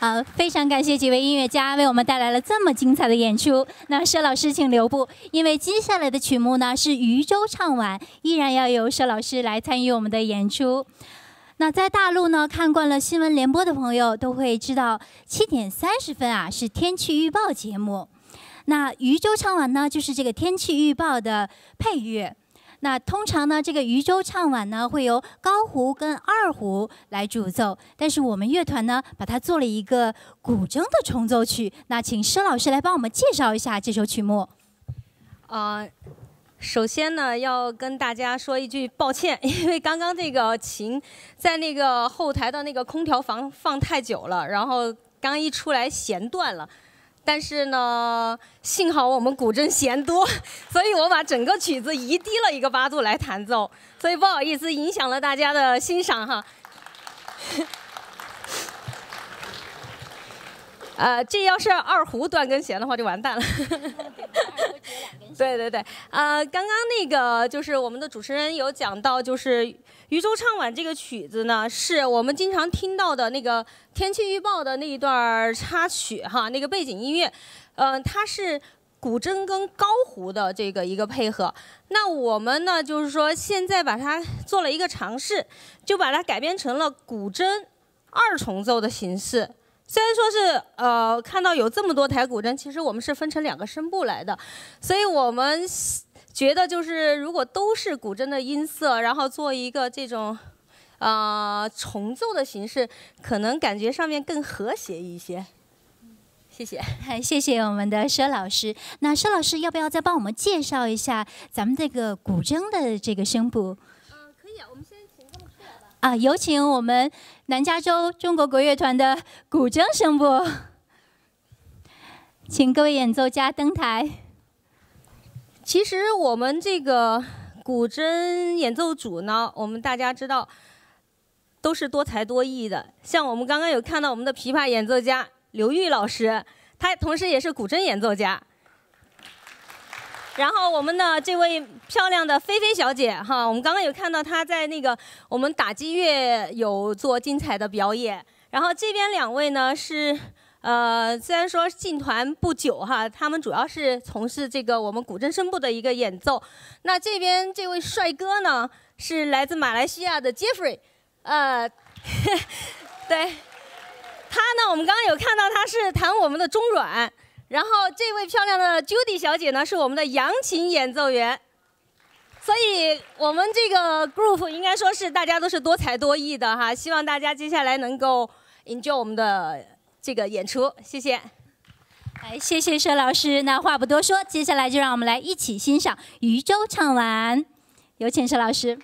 [SPEAKER 1] 好，非常感谢几位音乐家为我们带来了这么精彩的演出。那佘老师请留步，因为接下来的曲目呢是渔舟唱晚，依然要由佘老师来参与我们的演出。那在大陆呢，看惯了新闻联播的朋友都会知道，7点30分啊是天气预报节目。那渔舟唱晚呢，就是这个天气预报的配乐。那通常呢，这个渔舟唱晚呢，会由高胡跟二胡来主奏，但是我们乐团呢，把它做了一个古筝的重奏曲。那请佘老师来帮我们介绍一下这首曲目。
[SPEAKER 9] 首先呢，要跟大家说一句抱歉，因为刚刚这个琴在那个后台的那个空调房放太久了，然后刚一出来弦断了。但是呢，幸好我们古筝弦多，所以我把整个曲子移低了1个8度来弹奏，所以不好意思影响了大家的欣赏哈。这要是二胡断根弦的话就完蛋了。对，刚刚那个就是我们的主持人有讲到，就是渔舟唱晚这个曲子呢，是我们经常听到的那个天气预报的那一段插曲哈，那个背景音乐，它是古筝跟高胡的这个一个配合。那我们呢，就是说现在把它做了一个尝试，就把它改编成了古筝2重奏的形式。虽然说是看到有这么多台古筝，其实我们是分成2个声部来的，所以我们觉得就是如果都是古筝的音色，然后做一个这种重奏的形式，可能感觉上面更和谐一些。谢谢，
[SPEAKER 1] 谢谢我们的佘老师。那佘老师要不要再帮我们介绍一下咱们这个古筝的这个声部？
[SPEAKER 9] 可以啊，我们先请他们出来吧。
[SPEAKER 1] 有请我们南加州中国国乐团的古筝声部，请各位演奏家登台。
[SPEAKER 9] 其实我们这个古筝演奏组呢，我们大家知道都是多才多艺的。像我们刚刚有看到我们的琵琶演奏家刘玉老师，他同时也是古筝演奏家。然后我们的这位漂亮的菲菲小姐哈，我们刚刚有看到她在那个我们打击乐有做精彩的表演。然后这边2位呢是虽然说进团不久哈，他们主要是从事这个我们古筝声部的一个演奏。那这边这位帅哥呢是来自马来西亚的 Jeffrey， 对，他呢我们刚刚有看到他是弹我们的中阮。然后这位漂亮的 Judy 小姐呢是我们的扬琴演奏员。所以我们这个 group 应该说是大家都是多才多艺的哈，希望大家接下来能够 enjoy 我们的这个演出，谢谢。
[SPEAKER 1] 谢谢佘老师。那话不多说，接下来就让我们来一起欣赏渔舟唱晚，有请佘老师。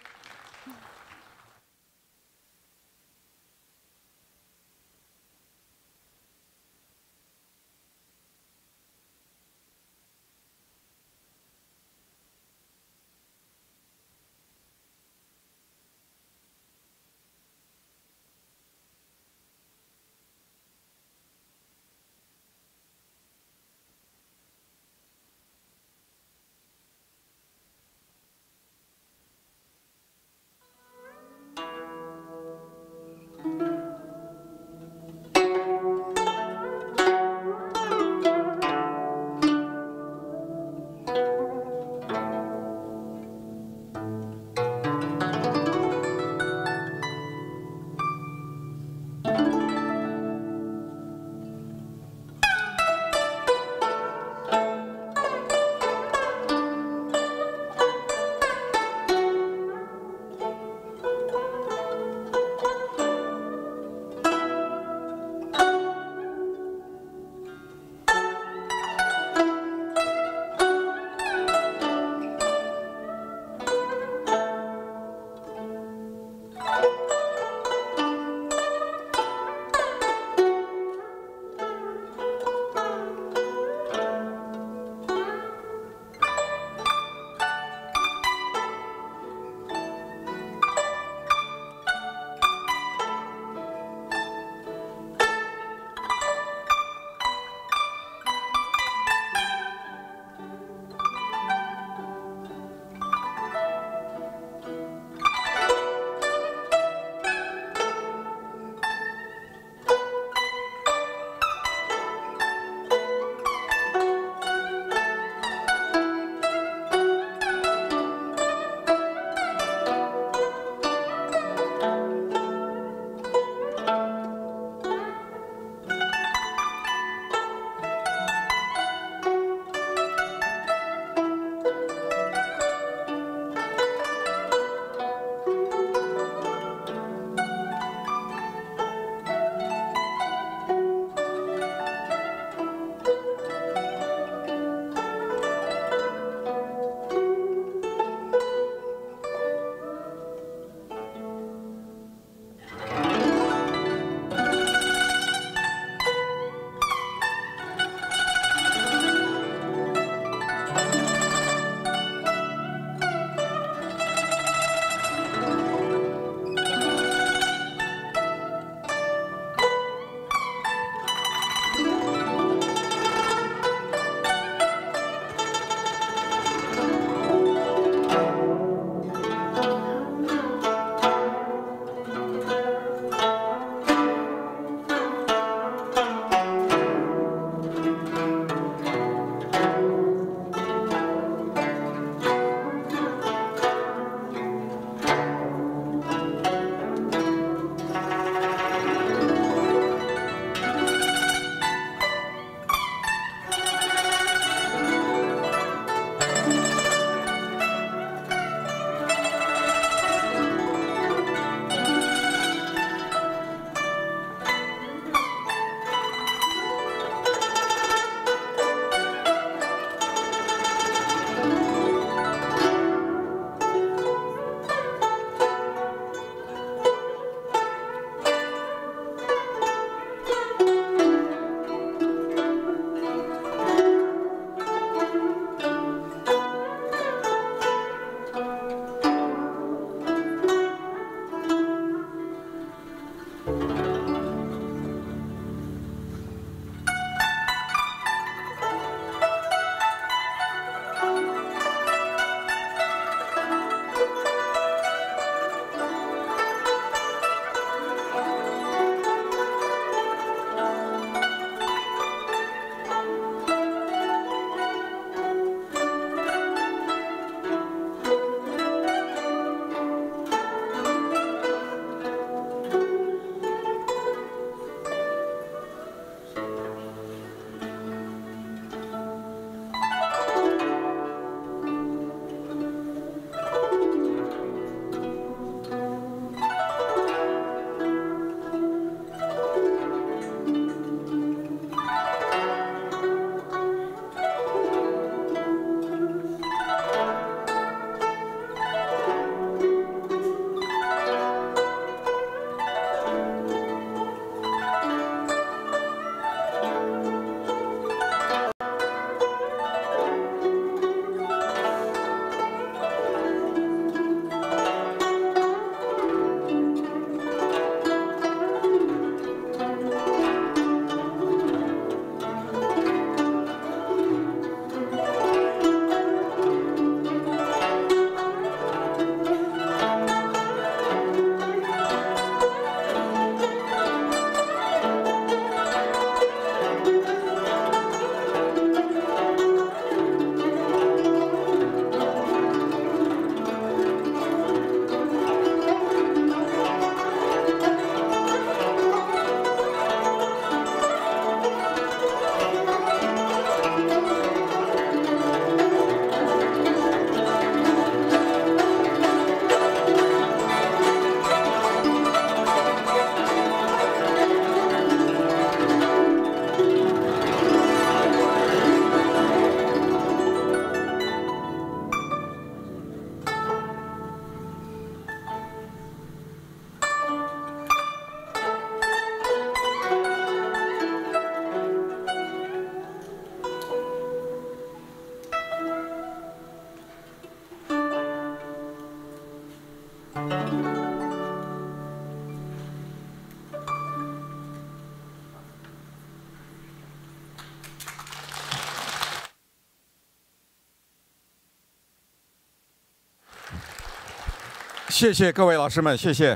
[SPEAKER 7] 谢谢各位老师们，谢谢。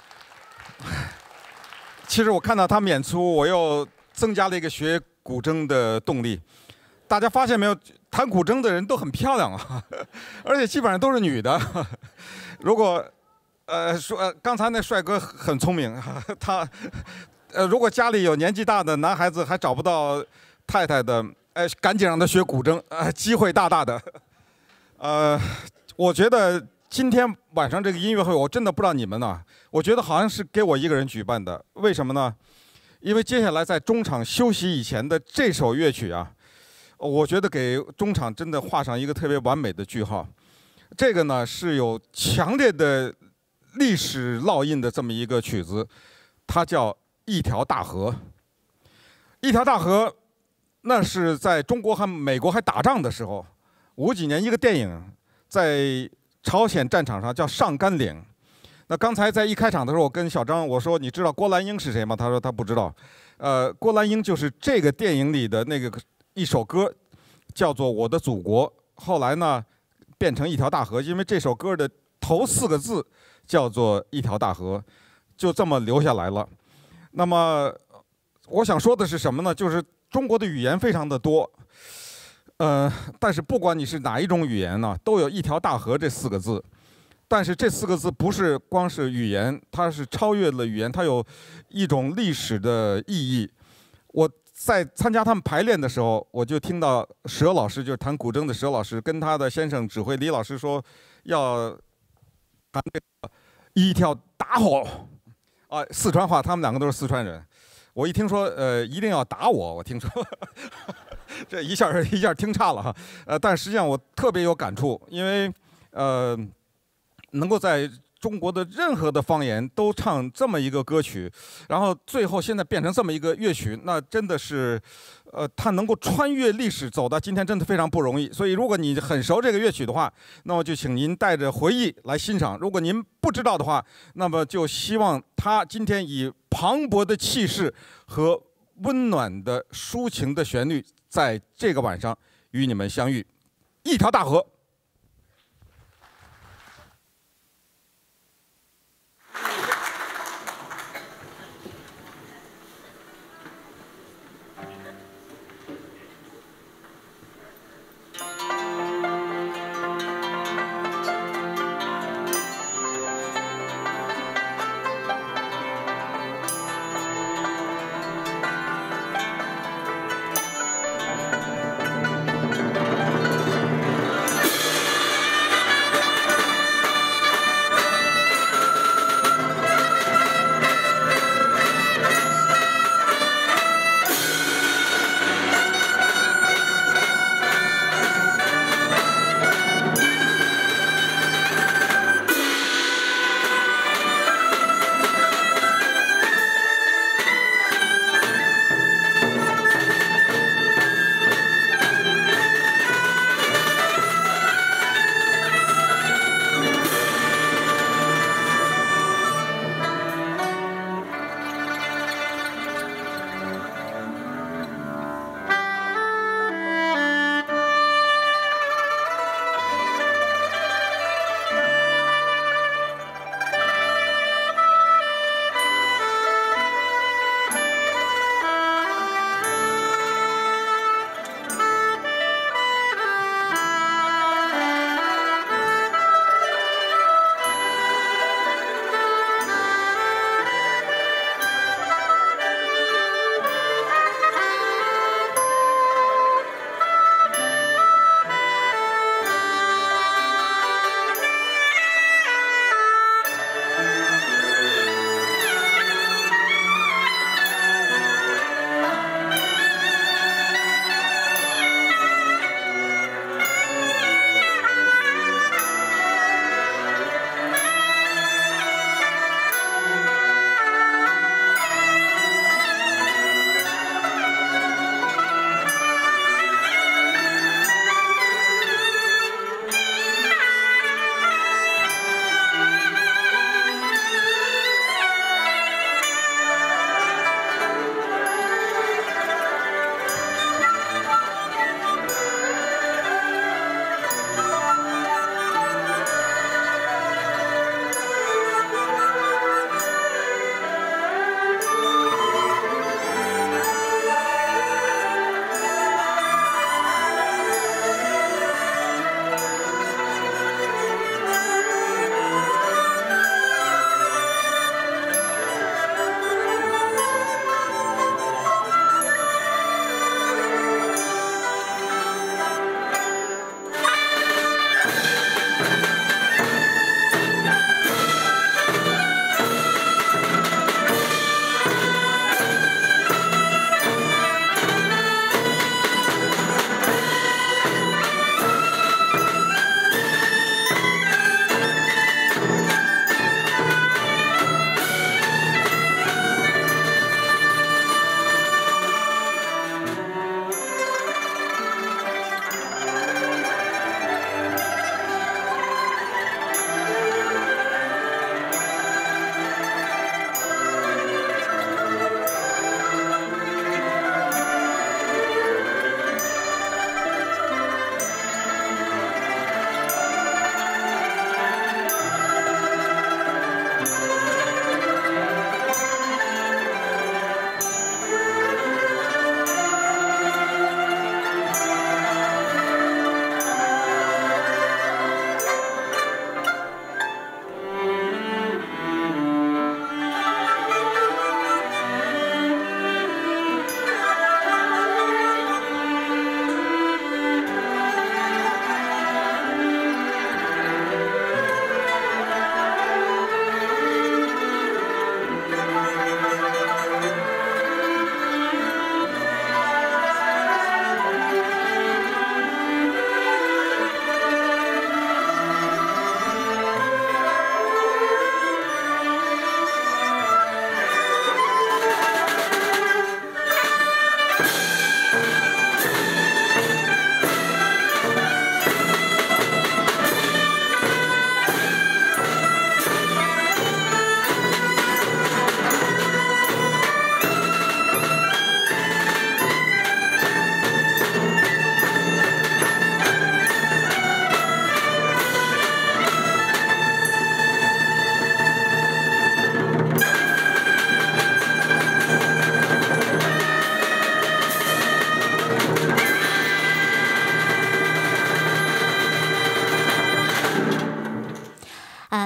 [SPEAKER 7] 其实我看到他们演出，我又增加了一个学古筝的动力。大家发现没有，弹古筝的人都很漂亮啊，而且基本上都是女的。如果刚才那帅哥很聪明，他如果家里有年纪大的男孩子还找不到太太的，赶紧让他学古筝，机会大大的。我觉得今天晚上这个音乐会，我真的不知道你们呢，我觉得好像是给我一个人举办的。为什么呢？因为接下来在中场休息以前的这首乐曲啊，我觉得给中场真的画上一个特别完美的句号。这个呢是有强烈的历史烙印的这么一个曲子，它叫《一条大河》。一条大河，那是在中国和美国还打仗的时候，50几年一个电影，在朝鲜战场上叫上甘岭。那刚才在一开场的时候，我跟小张我说：“你知道郭兰英是谁吗？”他说他不知道。郭兰英就是这个电影里的那个一首歌，叫做《我的祖国》。后来呢，变成一条大河，因为这首歌的头4个字叫做一条大河，就这么留下来了。那么我想说的是什么呢？就是中国的语言非常的多。但是不管你是哪一种语言呢，都有一条大河这4个字。但是这4个字不是光是语言，它是超越了语言，它有一种历史的意义。我在参加他们排练的时候，我就听到佘老师，就是弹古筝的佘老师，跟他的先生指挥李老师说，要弹这个一条大河啊，四川话，他们2个都是四川人。我一听说一定要打我听说这一下听差了哈。但实际上我特别有感触，因为能够在中国的任何的方言都唱这么一个歌曲，然后最后现在变成这么一个乐曲，那真的是，它能够穿越历史走到今天，真的非常不容易。所以如果你很熟这个乐曲的话，那么就请您带着回忆来欣赏；如果您不知道的话，那么就希望它今天以磅礴的气势和温暖的抒情的旋律，在这个晚上与你们相遇。一条大河。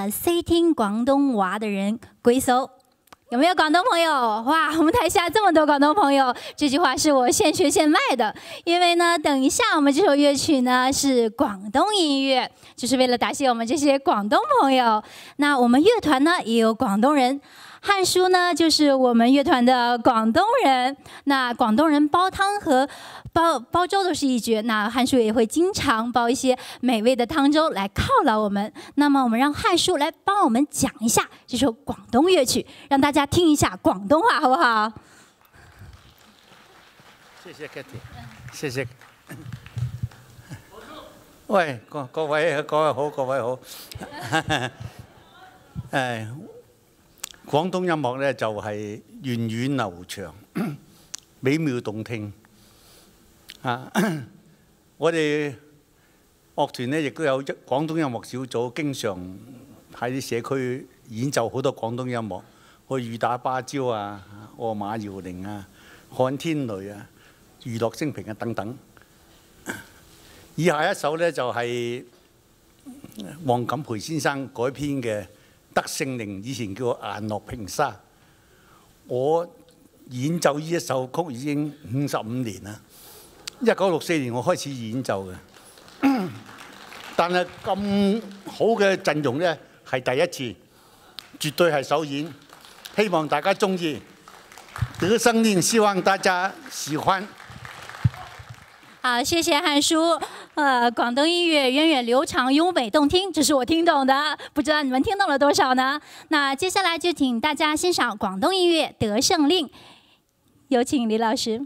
[SPEAKER 1] 呢識聽廣東話的人舉手。有沒有廣東朋友？哇，我們台下這麼多廣東朋友，這句話是我現學現賣的。因為呢，等一下我們這首樂曲呢是廣東音樂，就是為了答謝我們這些廣東朋友。那我們樂團呢也有廣東人。漢叔呢，就是我們樂團的廣東人。那廣東人煲湯和煲粥都是一絕。那漢叔也會經常煲一些美味的湯粥來犒勞我們。那麼我們讓漢叔來幫我們講一下這首廣東樂曲，讓大家聽一下廣東話，好不好？
[SPEAKER 11] 謝謝 Kitty， 謝謝。喂，各位好，各位好。廣東音樂咧就係源遠流長，美妙動聽。我哋樂團咧亦都有廣東音樂小組，經常喺社區演奏好多廣東音樂，去雨打芭蕉啊、餓馬搖鈴啊、看天雷啊、娛樂升平啊等等。以下一首咧就係黃錦培先生改編嘅。德勝靈以前叫《顏樂平沙》，我演奏呢一首曲已經55年啦。1964年我開始演奏嘅，但係咁好嘅陣容呢係第一次，絕對係首演。希望大家中意。德勝靈希望大家喜歡。
[SPEAKER 1] 好，謝謝漢叔。廣東音樂源遠流長、優美動聽，這是我聽懂的，不知道你們聽懂了多少呢？那接下來就請大家欣賞廣東音樂《德勝令》，有請李老師。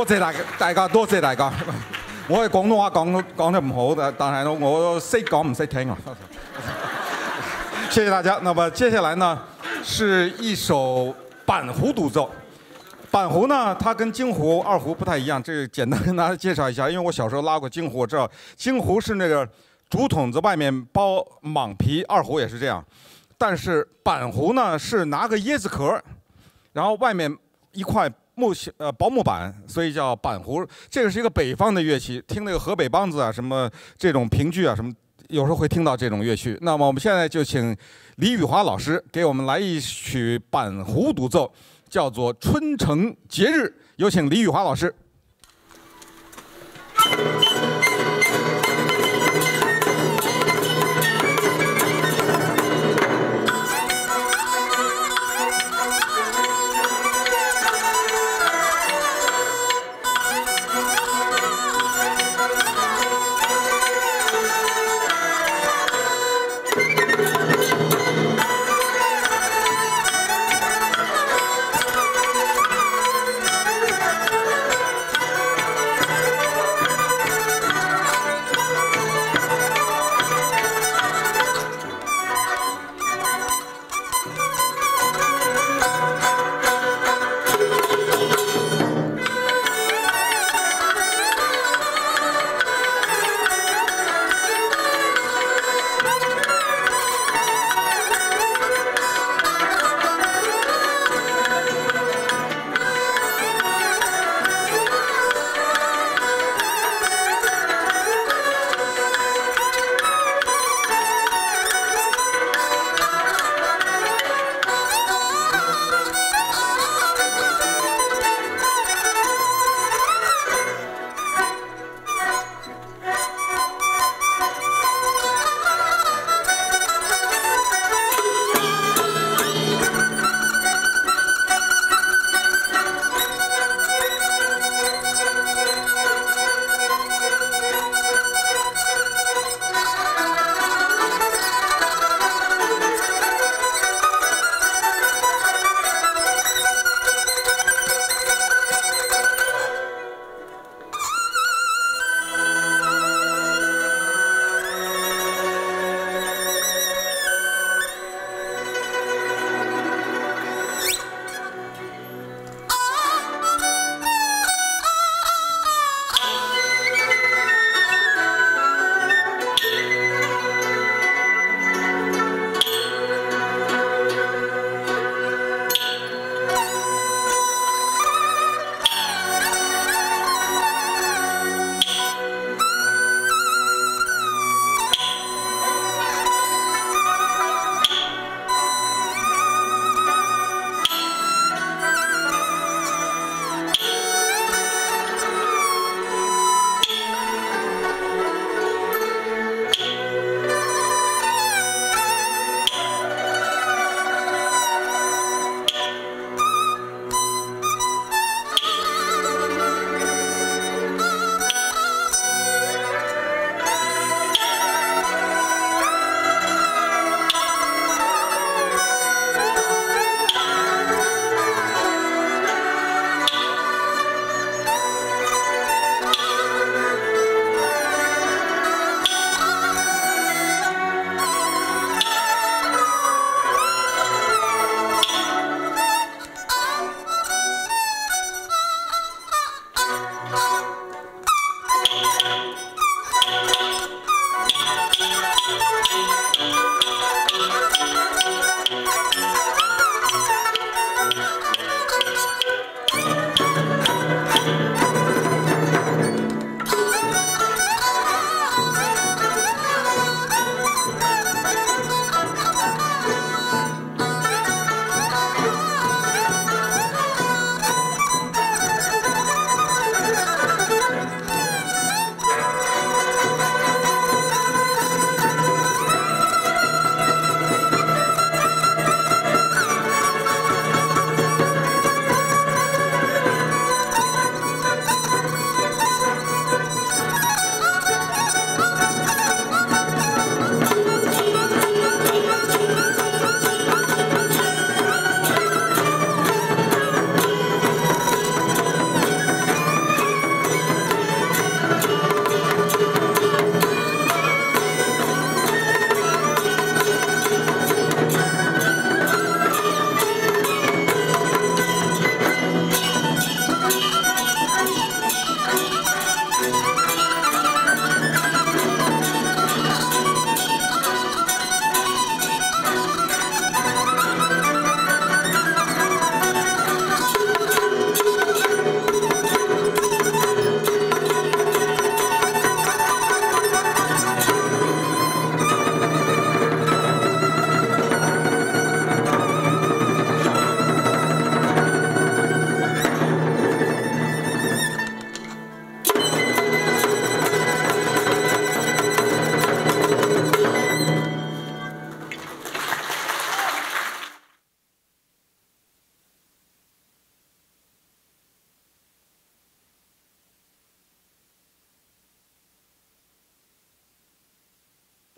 [SPEAKER 7] 謝大家，多謝大家。我嘅廣東話講得唔好，但係我識講唔識聽啊。謝謝大家。那麼接下來呢，是一首板胡獨奏。板胡呢，它跟京胡、二胡不太一樣。這個簡單跟大家介紹一下，因為我小時候拉過京胡，我知道京胡是那個竹筒子外面包蟒皮，二胡也是這樣。但是板胡呢，是拿個椰子殼，然後外面一塊薄木板，所以叫板胡。這個是一個北方的樂器，聽那個河北梆子啊，什麼這種評劇啊，什麼有時候會聽到這種樂曲。那麼我們現在就請李宇華老師給我們來一曲板胡獨奏，叫做《春城節日》。有請李宇華老師。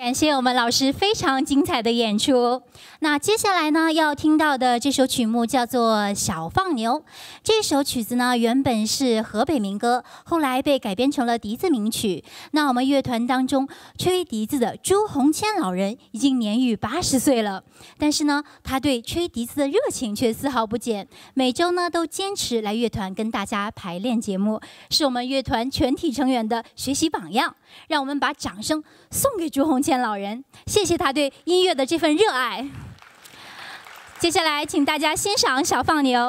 [SPEAKER 1] 感谢我们老师非常精彩的演出。那接下来呢，要听到的这首曲目叫做《小放牛》。这首曲子呢，原本是河北民歌，后来被改编成了笛子名曲。那我们乐团当中吹笛子的朱洪谦老人已经年逾80岁了，但是呢，他对吹笛子的热情却丝毫不减，每周呢都坚持来乐团跟大家排练节目，是我们乐团全体成员的学习榜样。让我们把掌声送给朱洪谦老人，谢谢他对音乐的这份热爱。接下来，请大家欣赏《小放牛》。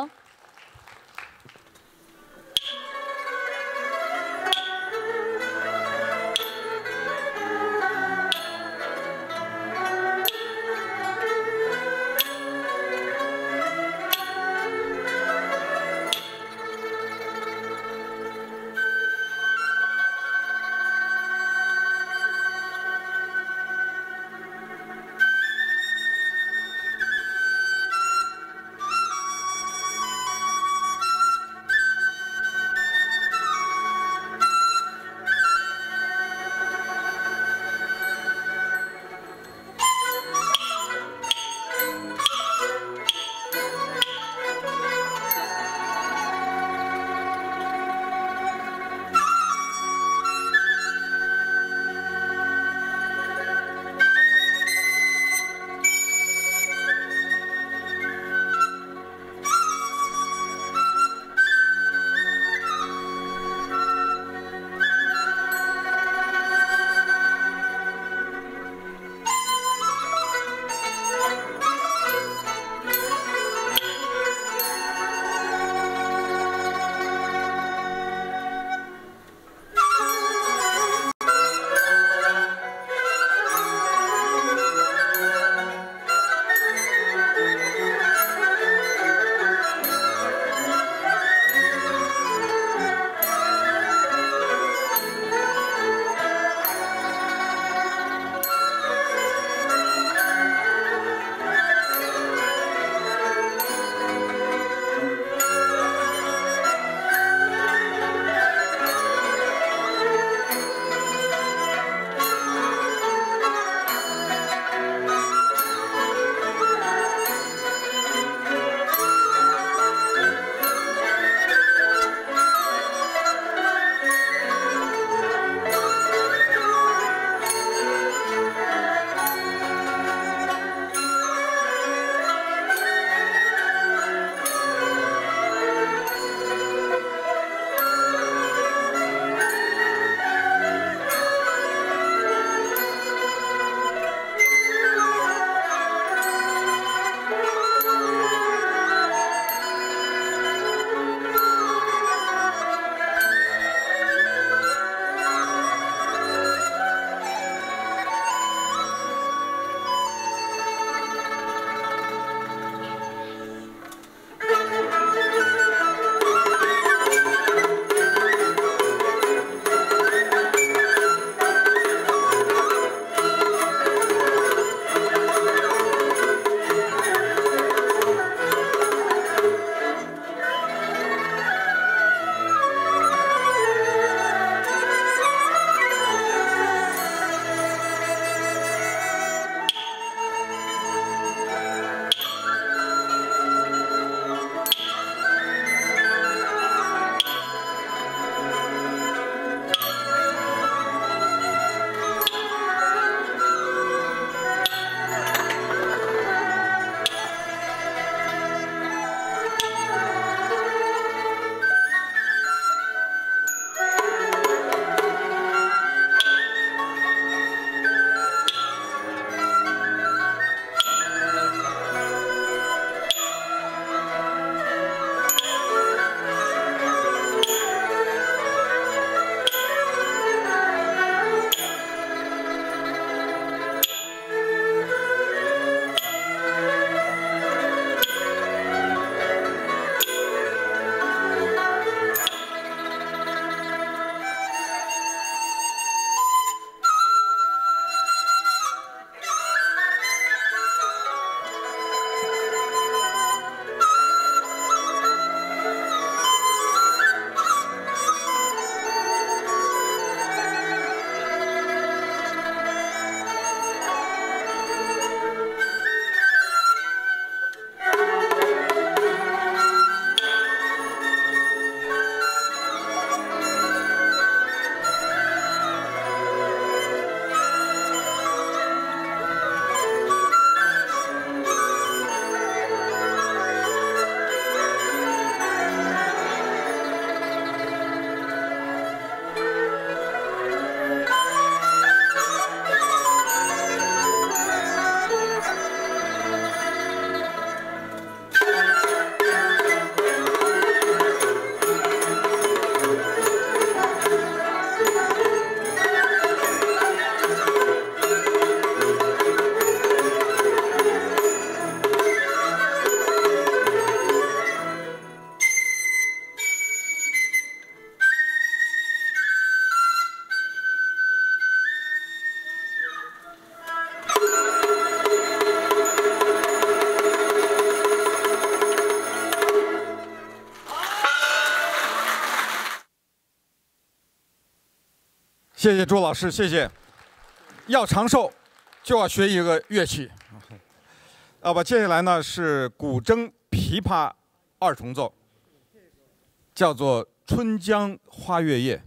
[SPEAKER 7] 谢谢朱老师，谢谢。要长寿，就要学一个乐器。接下来呢是古筝、琵琶二重奏，叫做《春江花月夜》。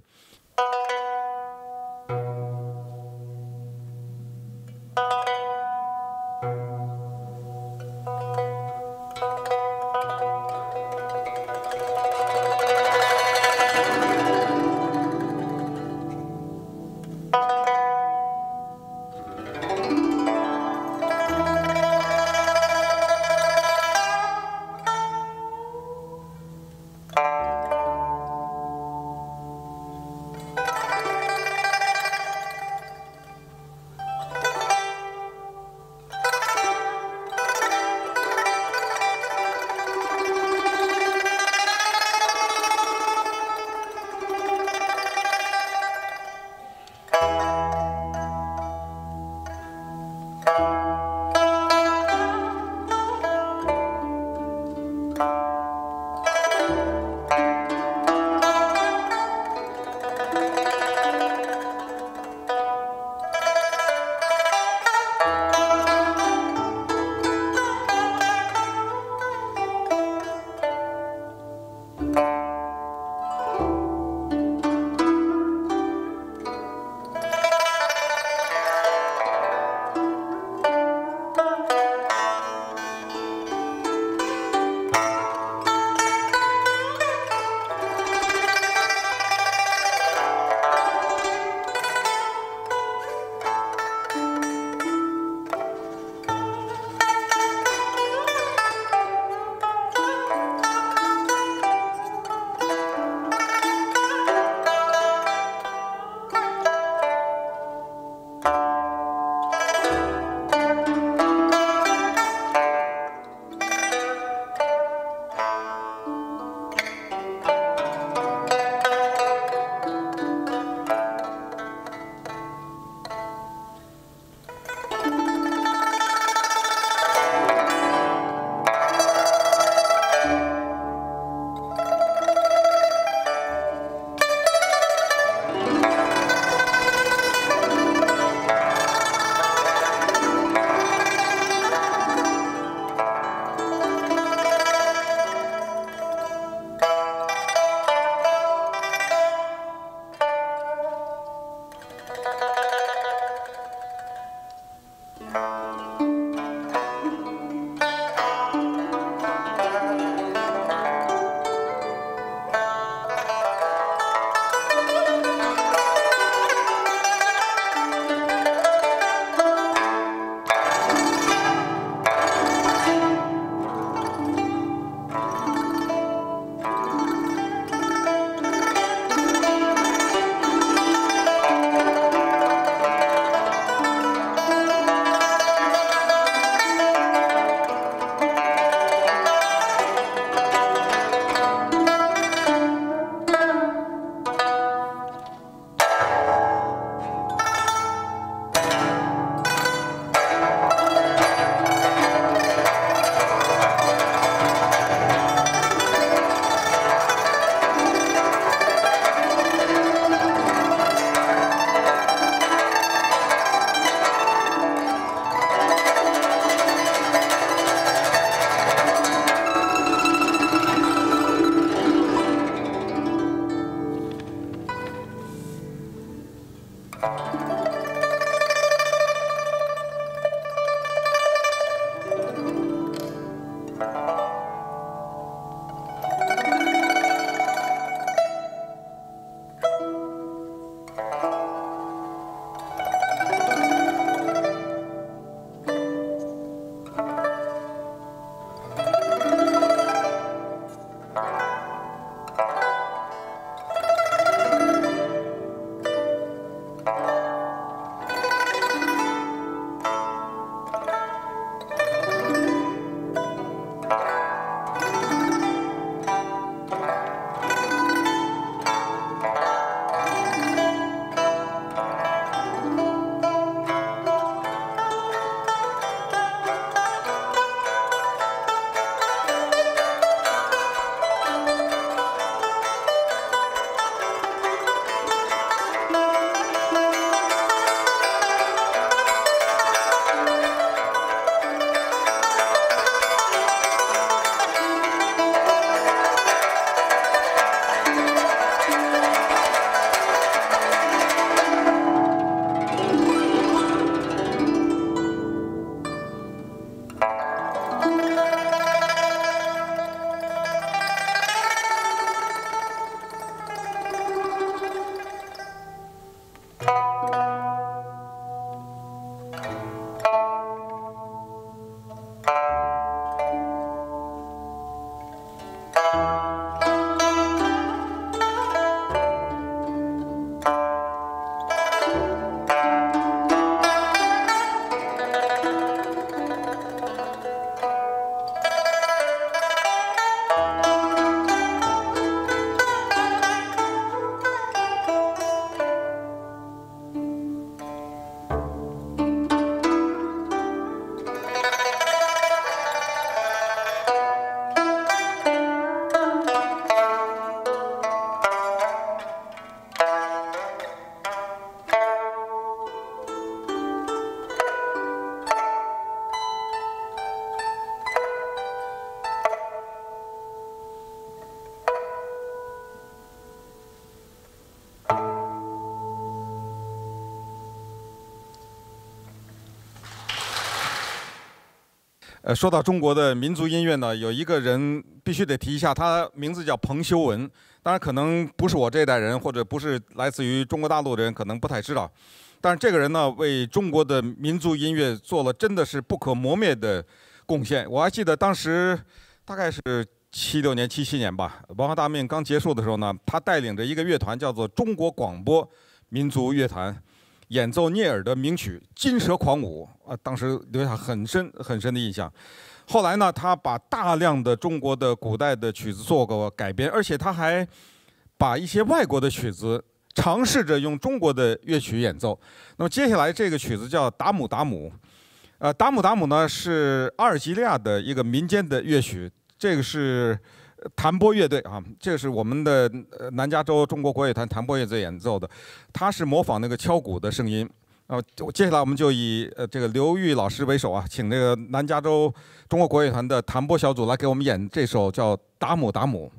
[SPEAKER 7] 说到中国的民族音乐呢，有一个人必须得提一下，他名字叫彭修文。当然，可能不是我这一代人，或者不是来自于中国大陆的人，可能不太知道。但是这个人呢，为中国的民族音乐做了真的是不可磨灭的贡献。我还记得当时大概是76年、77年吧，文化大革命刚结束的时候呢，他带领着一个乐团叫做中国广播民族乐团，演奏聂耳的名曲《金蛇狂舞》当时留下很深的印象。后来呢，他把大量的中国的古代的曲子做过改编，而且他还把一些外国的曲子尝试着用中国的乐曲演奏。那么接下来这个曲子叫《达姆达姆》，达姆达姆呢是阿尔及利亚的一个民间的乐曲，这个是弹拨乐队啊，这是我们的南加州中国国乐团弹拨乐队演奏的，它是模仿那个敲鼓的声音。接下来我们就以这个刘玉老师为首啊，请这个南加州中国国乐团的弹拨小组来给我们演这首叫《达姆达姆》。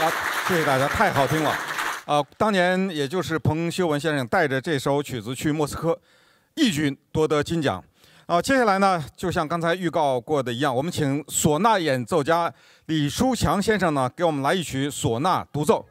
[SPEAKER 7] 谢谢大家，太好听了。当年也就是彭修文先生带着这首曲子去莫斯科，一举夺得金奖。接下来呢，就像刚才预告过的一样，我们请唢呐演奏家李书强先生呢，给我们来一曲唢呐独奏。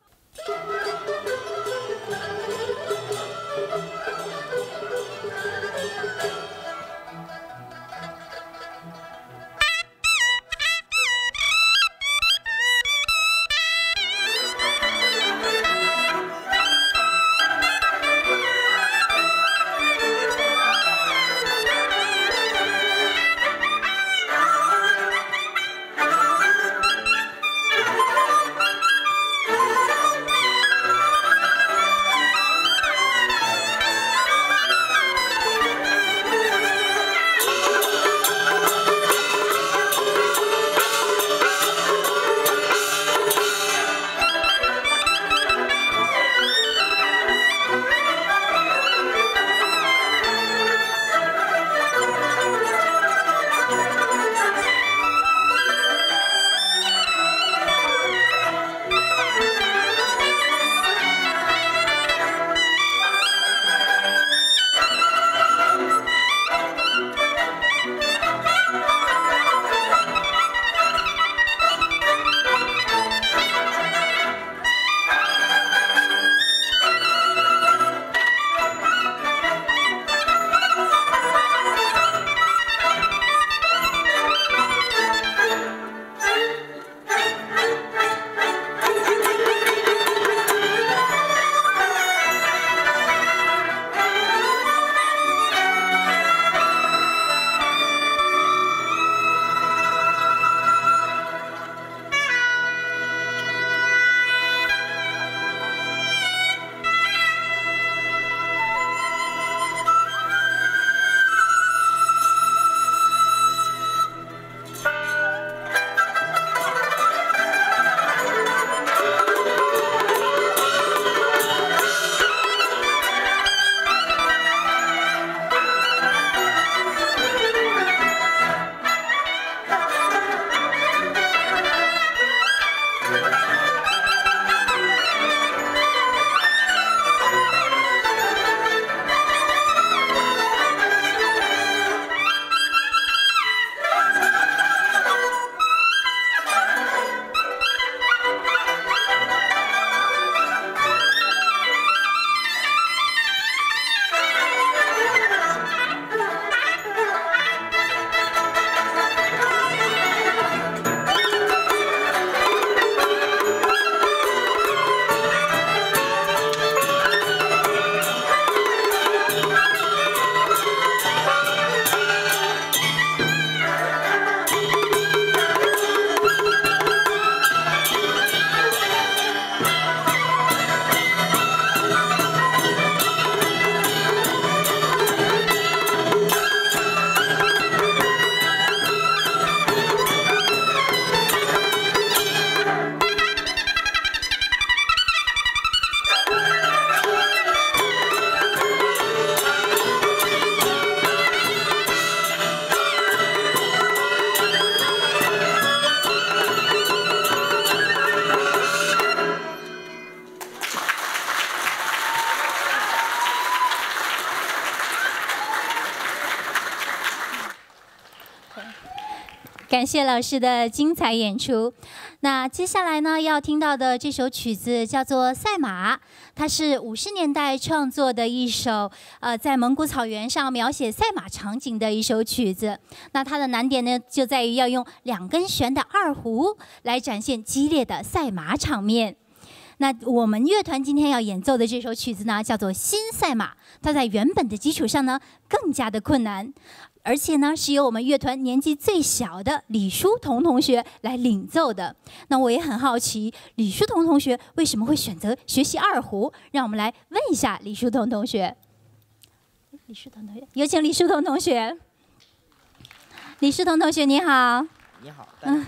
[SPEAKER 1] 感谢老师的精彩演出。那接下来呢，要听到的这首曲子叫做《赛马》，它是50年代创作的一首在蒙古草原上描写赛马场景的一首曲子。那它的难点呢，就在于要用2根弦的二胡来展现激烈的赛马场面。那我们乐团今天要演奏的这首曲子呢，叫做《新赛马》，它在原本的基础上呢，更加的困难。而且呢，是由我们乐团年纪最小的李书彤同学来领奏的。那我也很好奇，李书彤同学为什么会选择学习二胡？让我们来问一下李书彤同学。李书彤同学，有请李书彤同学。李书彤同学，你好。
[SPEAKER 12] 你好，大家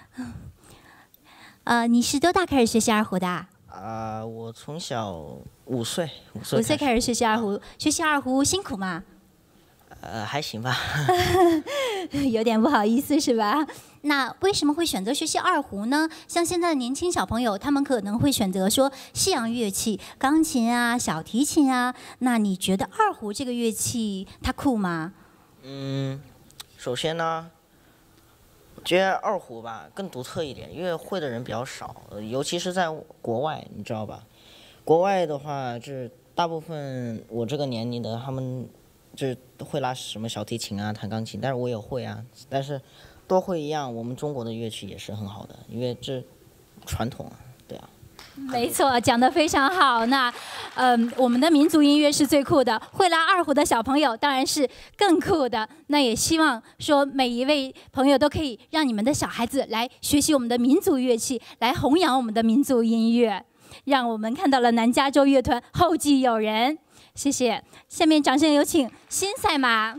[SPEAKER 12] 好。
[SPEAKER 1] 你是多大开始学习二胡的？
[SPEAKER 12] 我从小5岁
[SPEAKER 1] 开始学习二胡。学习二胡辛苦吗？
[SPEAKER 12] 还行吧。
[SPEAKER 1] 有点不好意思是吧？那为什么会选择学习二胡呢？像现在的年轻小朋友，他们可能会选择说西洋乐器，钢琴啊、小提琴啊。那你觉得二胡这个乐器它酷吗？
[SPEAKER 12] 首先呢，我觉得二胡吧更独特一点，因为会的人比较少，尤其是在国外，你知道吧？国外的话，就是大部分我这个年龄的他们就是会拉什么小提琴啊、弹钢琴，但是我也会啊，但是都会一样。我们中国的乐器也是很好的，因为这传统啊，对啊。
[SPEAKER 1] 没错，讲得非常好。那，我们的民族音乐是最酷的，会拉二胡的小朋友当然是更酷的。那也希望说每一位朋友都可以让你们的小孩子来学习我们的民族乐器，来弘扬我们的民族音乐，让我们看到了南加州乐团后继有人。谢谢。下面掌声有请新赛马。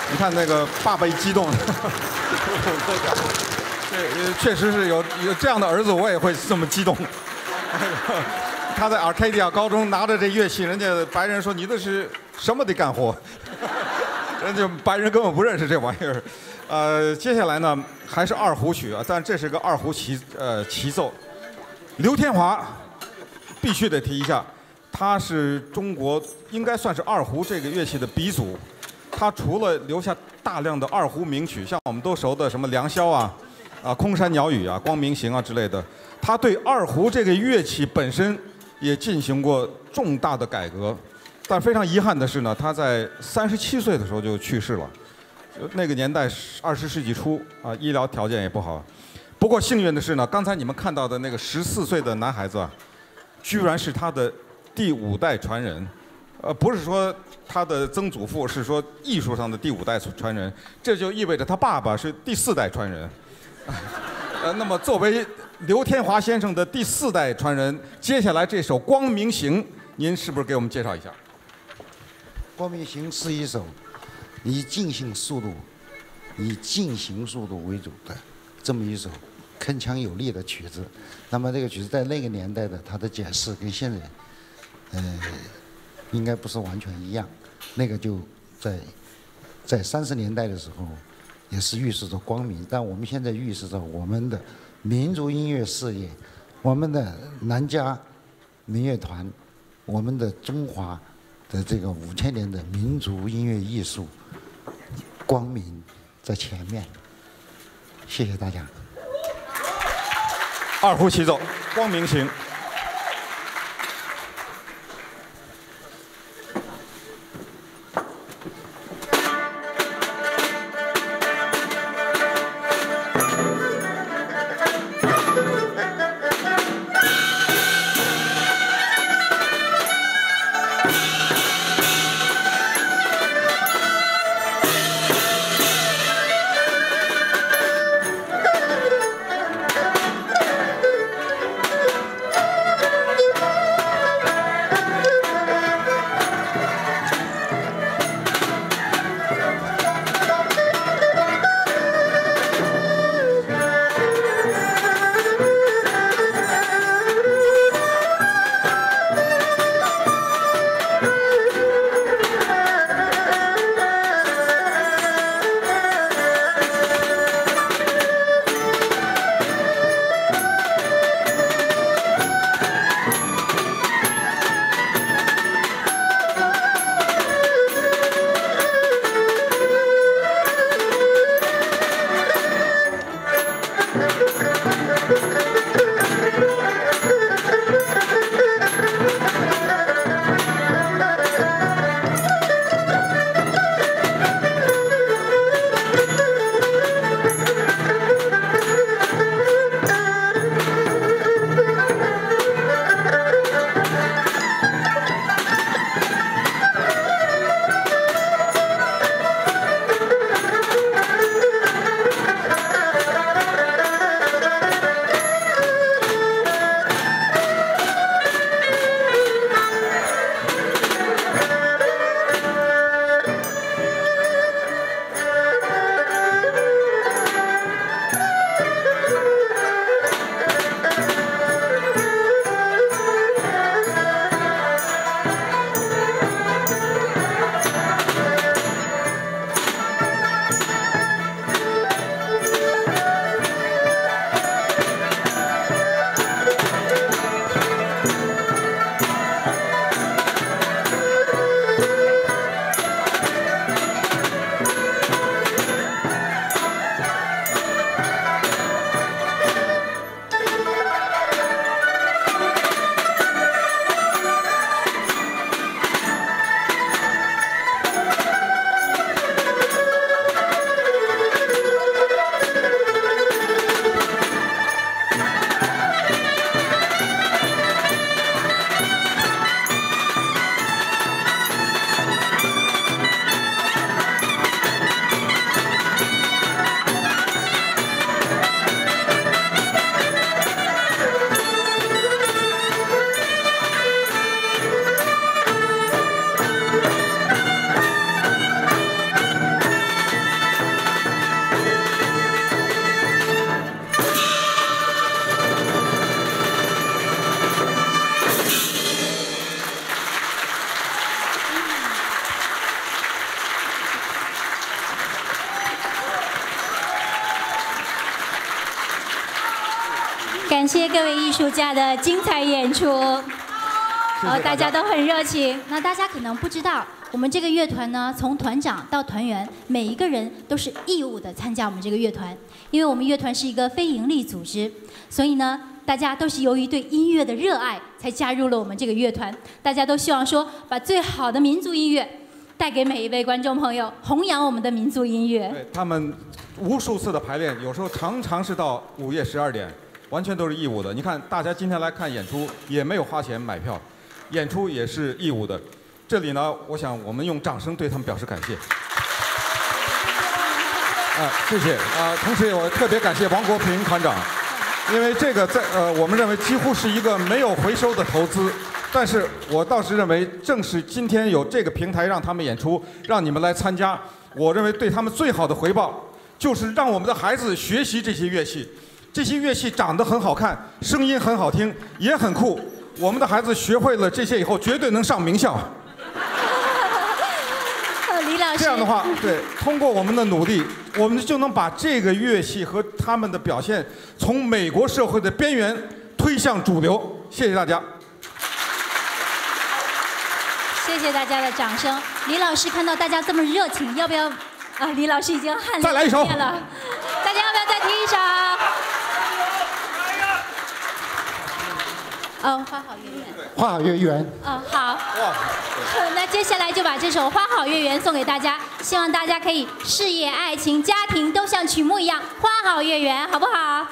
[SPEAKER 7] 你看那个爸爸一激动，这确实是有这样的儿子，我也会这么激动。他在 Arcadia 高中拿着这乐器，人家白人说你这是什么的干活？人家白人根本不认识这玩意儿。接下来呢还是二胡曲啊，但这是个二胡齐奏。刘天华必须得提一下，他是中国应该算是二胡这个乐器的鼻祖。他除了留下大量的二胡名曲，像我们都熟的什么《良宵》空山鸟语啊、光明行啊之类的，他对二胡这个乐器本身也进行过重大的改革。但非常遗憾的是呢，他在37岁的时候就去世了。那个年代20世纪初啊，医疗条件也不好。不过幸运的是呢，刚才你们看到的那个14岁的男孩子啊，居然是他的第5代传人。不是说他的曾祖父，是说艺术上的第5代传人，这就意味着他爸爸是第4代传人。那么作为刘天华先生的第4代传人，接下来这首《光明行》，您是不是给我们介绍一下？
[SPEAKER 8] 《光明行》是一首以进行速度为主的这么一首铿锵有力的曲子。那么这个曲子在那个年代的它的解释跟现在，应该不是完全一样。那个就在30年代的时候，也是预示着光明。但我们现在预示着我们的民族音乐事业，我们的南加民乐团，我们的中华的这个5000年的民族音乐艺术，光明在前面。谢谢大家。
[SPEAKER 7] 二胡齐奏，《光明行》。
[SPEAKER 1] 感谢各位艺术家的精彩演出，大家都很热情。那大家可能不知道，我们这个乐团呢，从团长到团员，每一个人都是义务的参加我们这个乐团，因为我们乐团是一个非营利组织，所以呢，大家都是由于对音乐的热爱才加入了我们这个乐团。大家都希望说，把最好的民族音乐带给每一位观众朋友，弘扬我们的民族音乐。
[SPEAKER 7] 对，他们无数次的排练，有时候常常是到午夜12点，完全都是义务的。你看，大家今天来看演出也没有花钱买票，演出也是义务的。这里呢，我想我们用掌声对他们表示感谢。谢谢同时我特别感谢王国屏团长，因为这个我们认为几乎是一个没有回收的投资。但是我倒是认为，正是今天有这个平台让他们演出，让你们来参加，我认为对他们最好的回报，就是让我们的孩子学习这些乐器。这些乐器长得很好看，声音很好听，也很酷。我们的孩子学会了这些以后，绝对能上名校。
[SPEAKER 1] 李老师，
[SPEAKER 7] 这样的话，对，通过我们的努力，我们就能把这个乐器和他们的表现，从美国社会的边缘推向主流。谢谢大家。
[SPEAKER 1] 谢谢大家的掌声。李老师看到大家这么热情，要不要？李老师已经汗流浃背了。大家要不要再听一首？花好月圆。
[SPEAKER 8] 花好月圆。
[SPEAKER 1] 好。那接下来就把这首《花好月圆》送给大家，希望大家可以事业、爱情、家庭都像曲目一样花好月圆，好不好？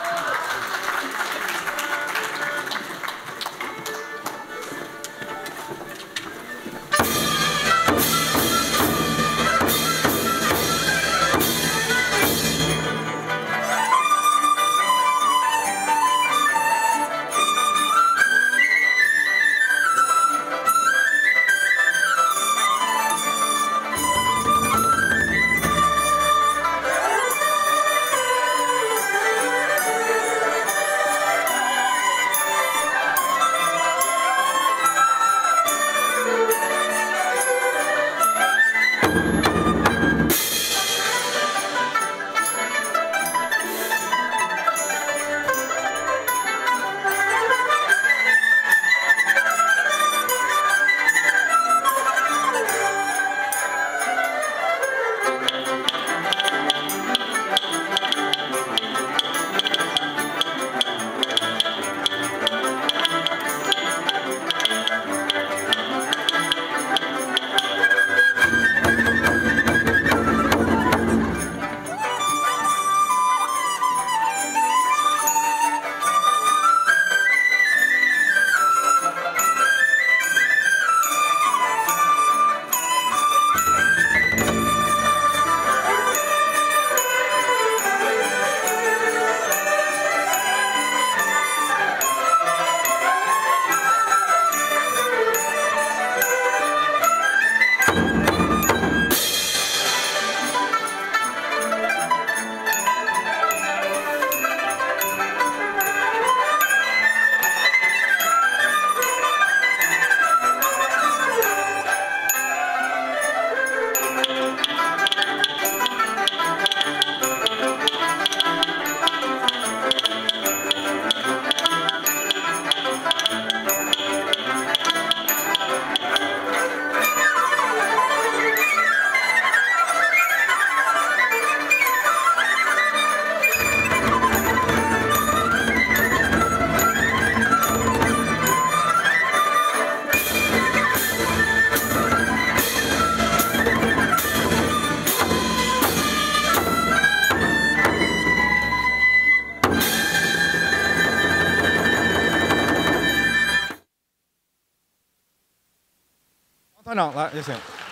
[SPEAKER 7] 团长来也行。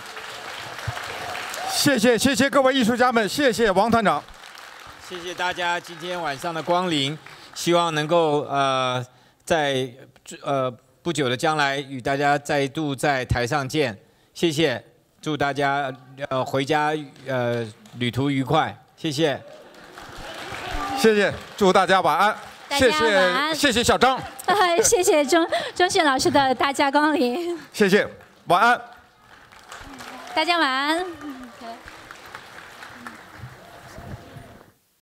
[SPEAKER 7] 谢谢各位艺术家们，谢谢王团长，
[SPEAKER 2] 谢谢大家今天晚上的光临，希望能够在不久的将来与大家再度在台上见，谢谢，祝大家回家旅途愉快，谢谢，
[SPEAKER 7] 祝大家晚安，谢谢小张，
[SPEAKER 1] 谢谢钟迅老师的大驾光临，
[SPEAKER 7] 谢谢，晚安，
[SPEAKER 1] 大家晚安。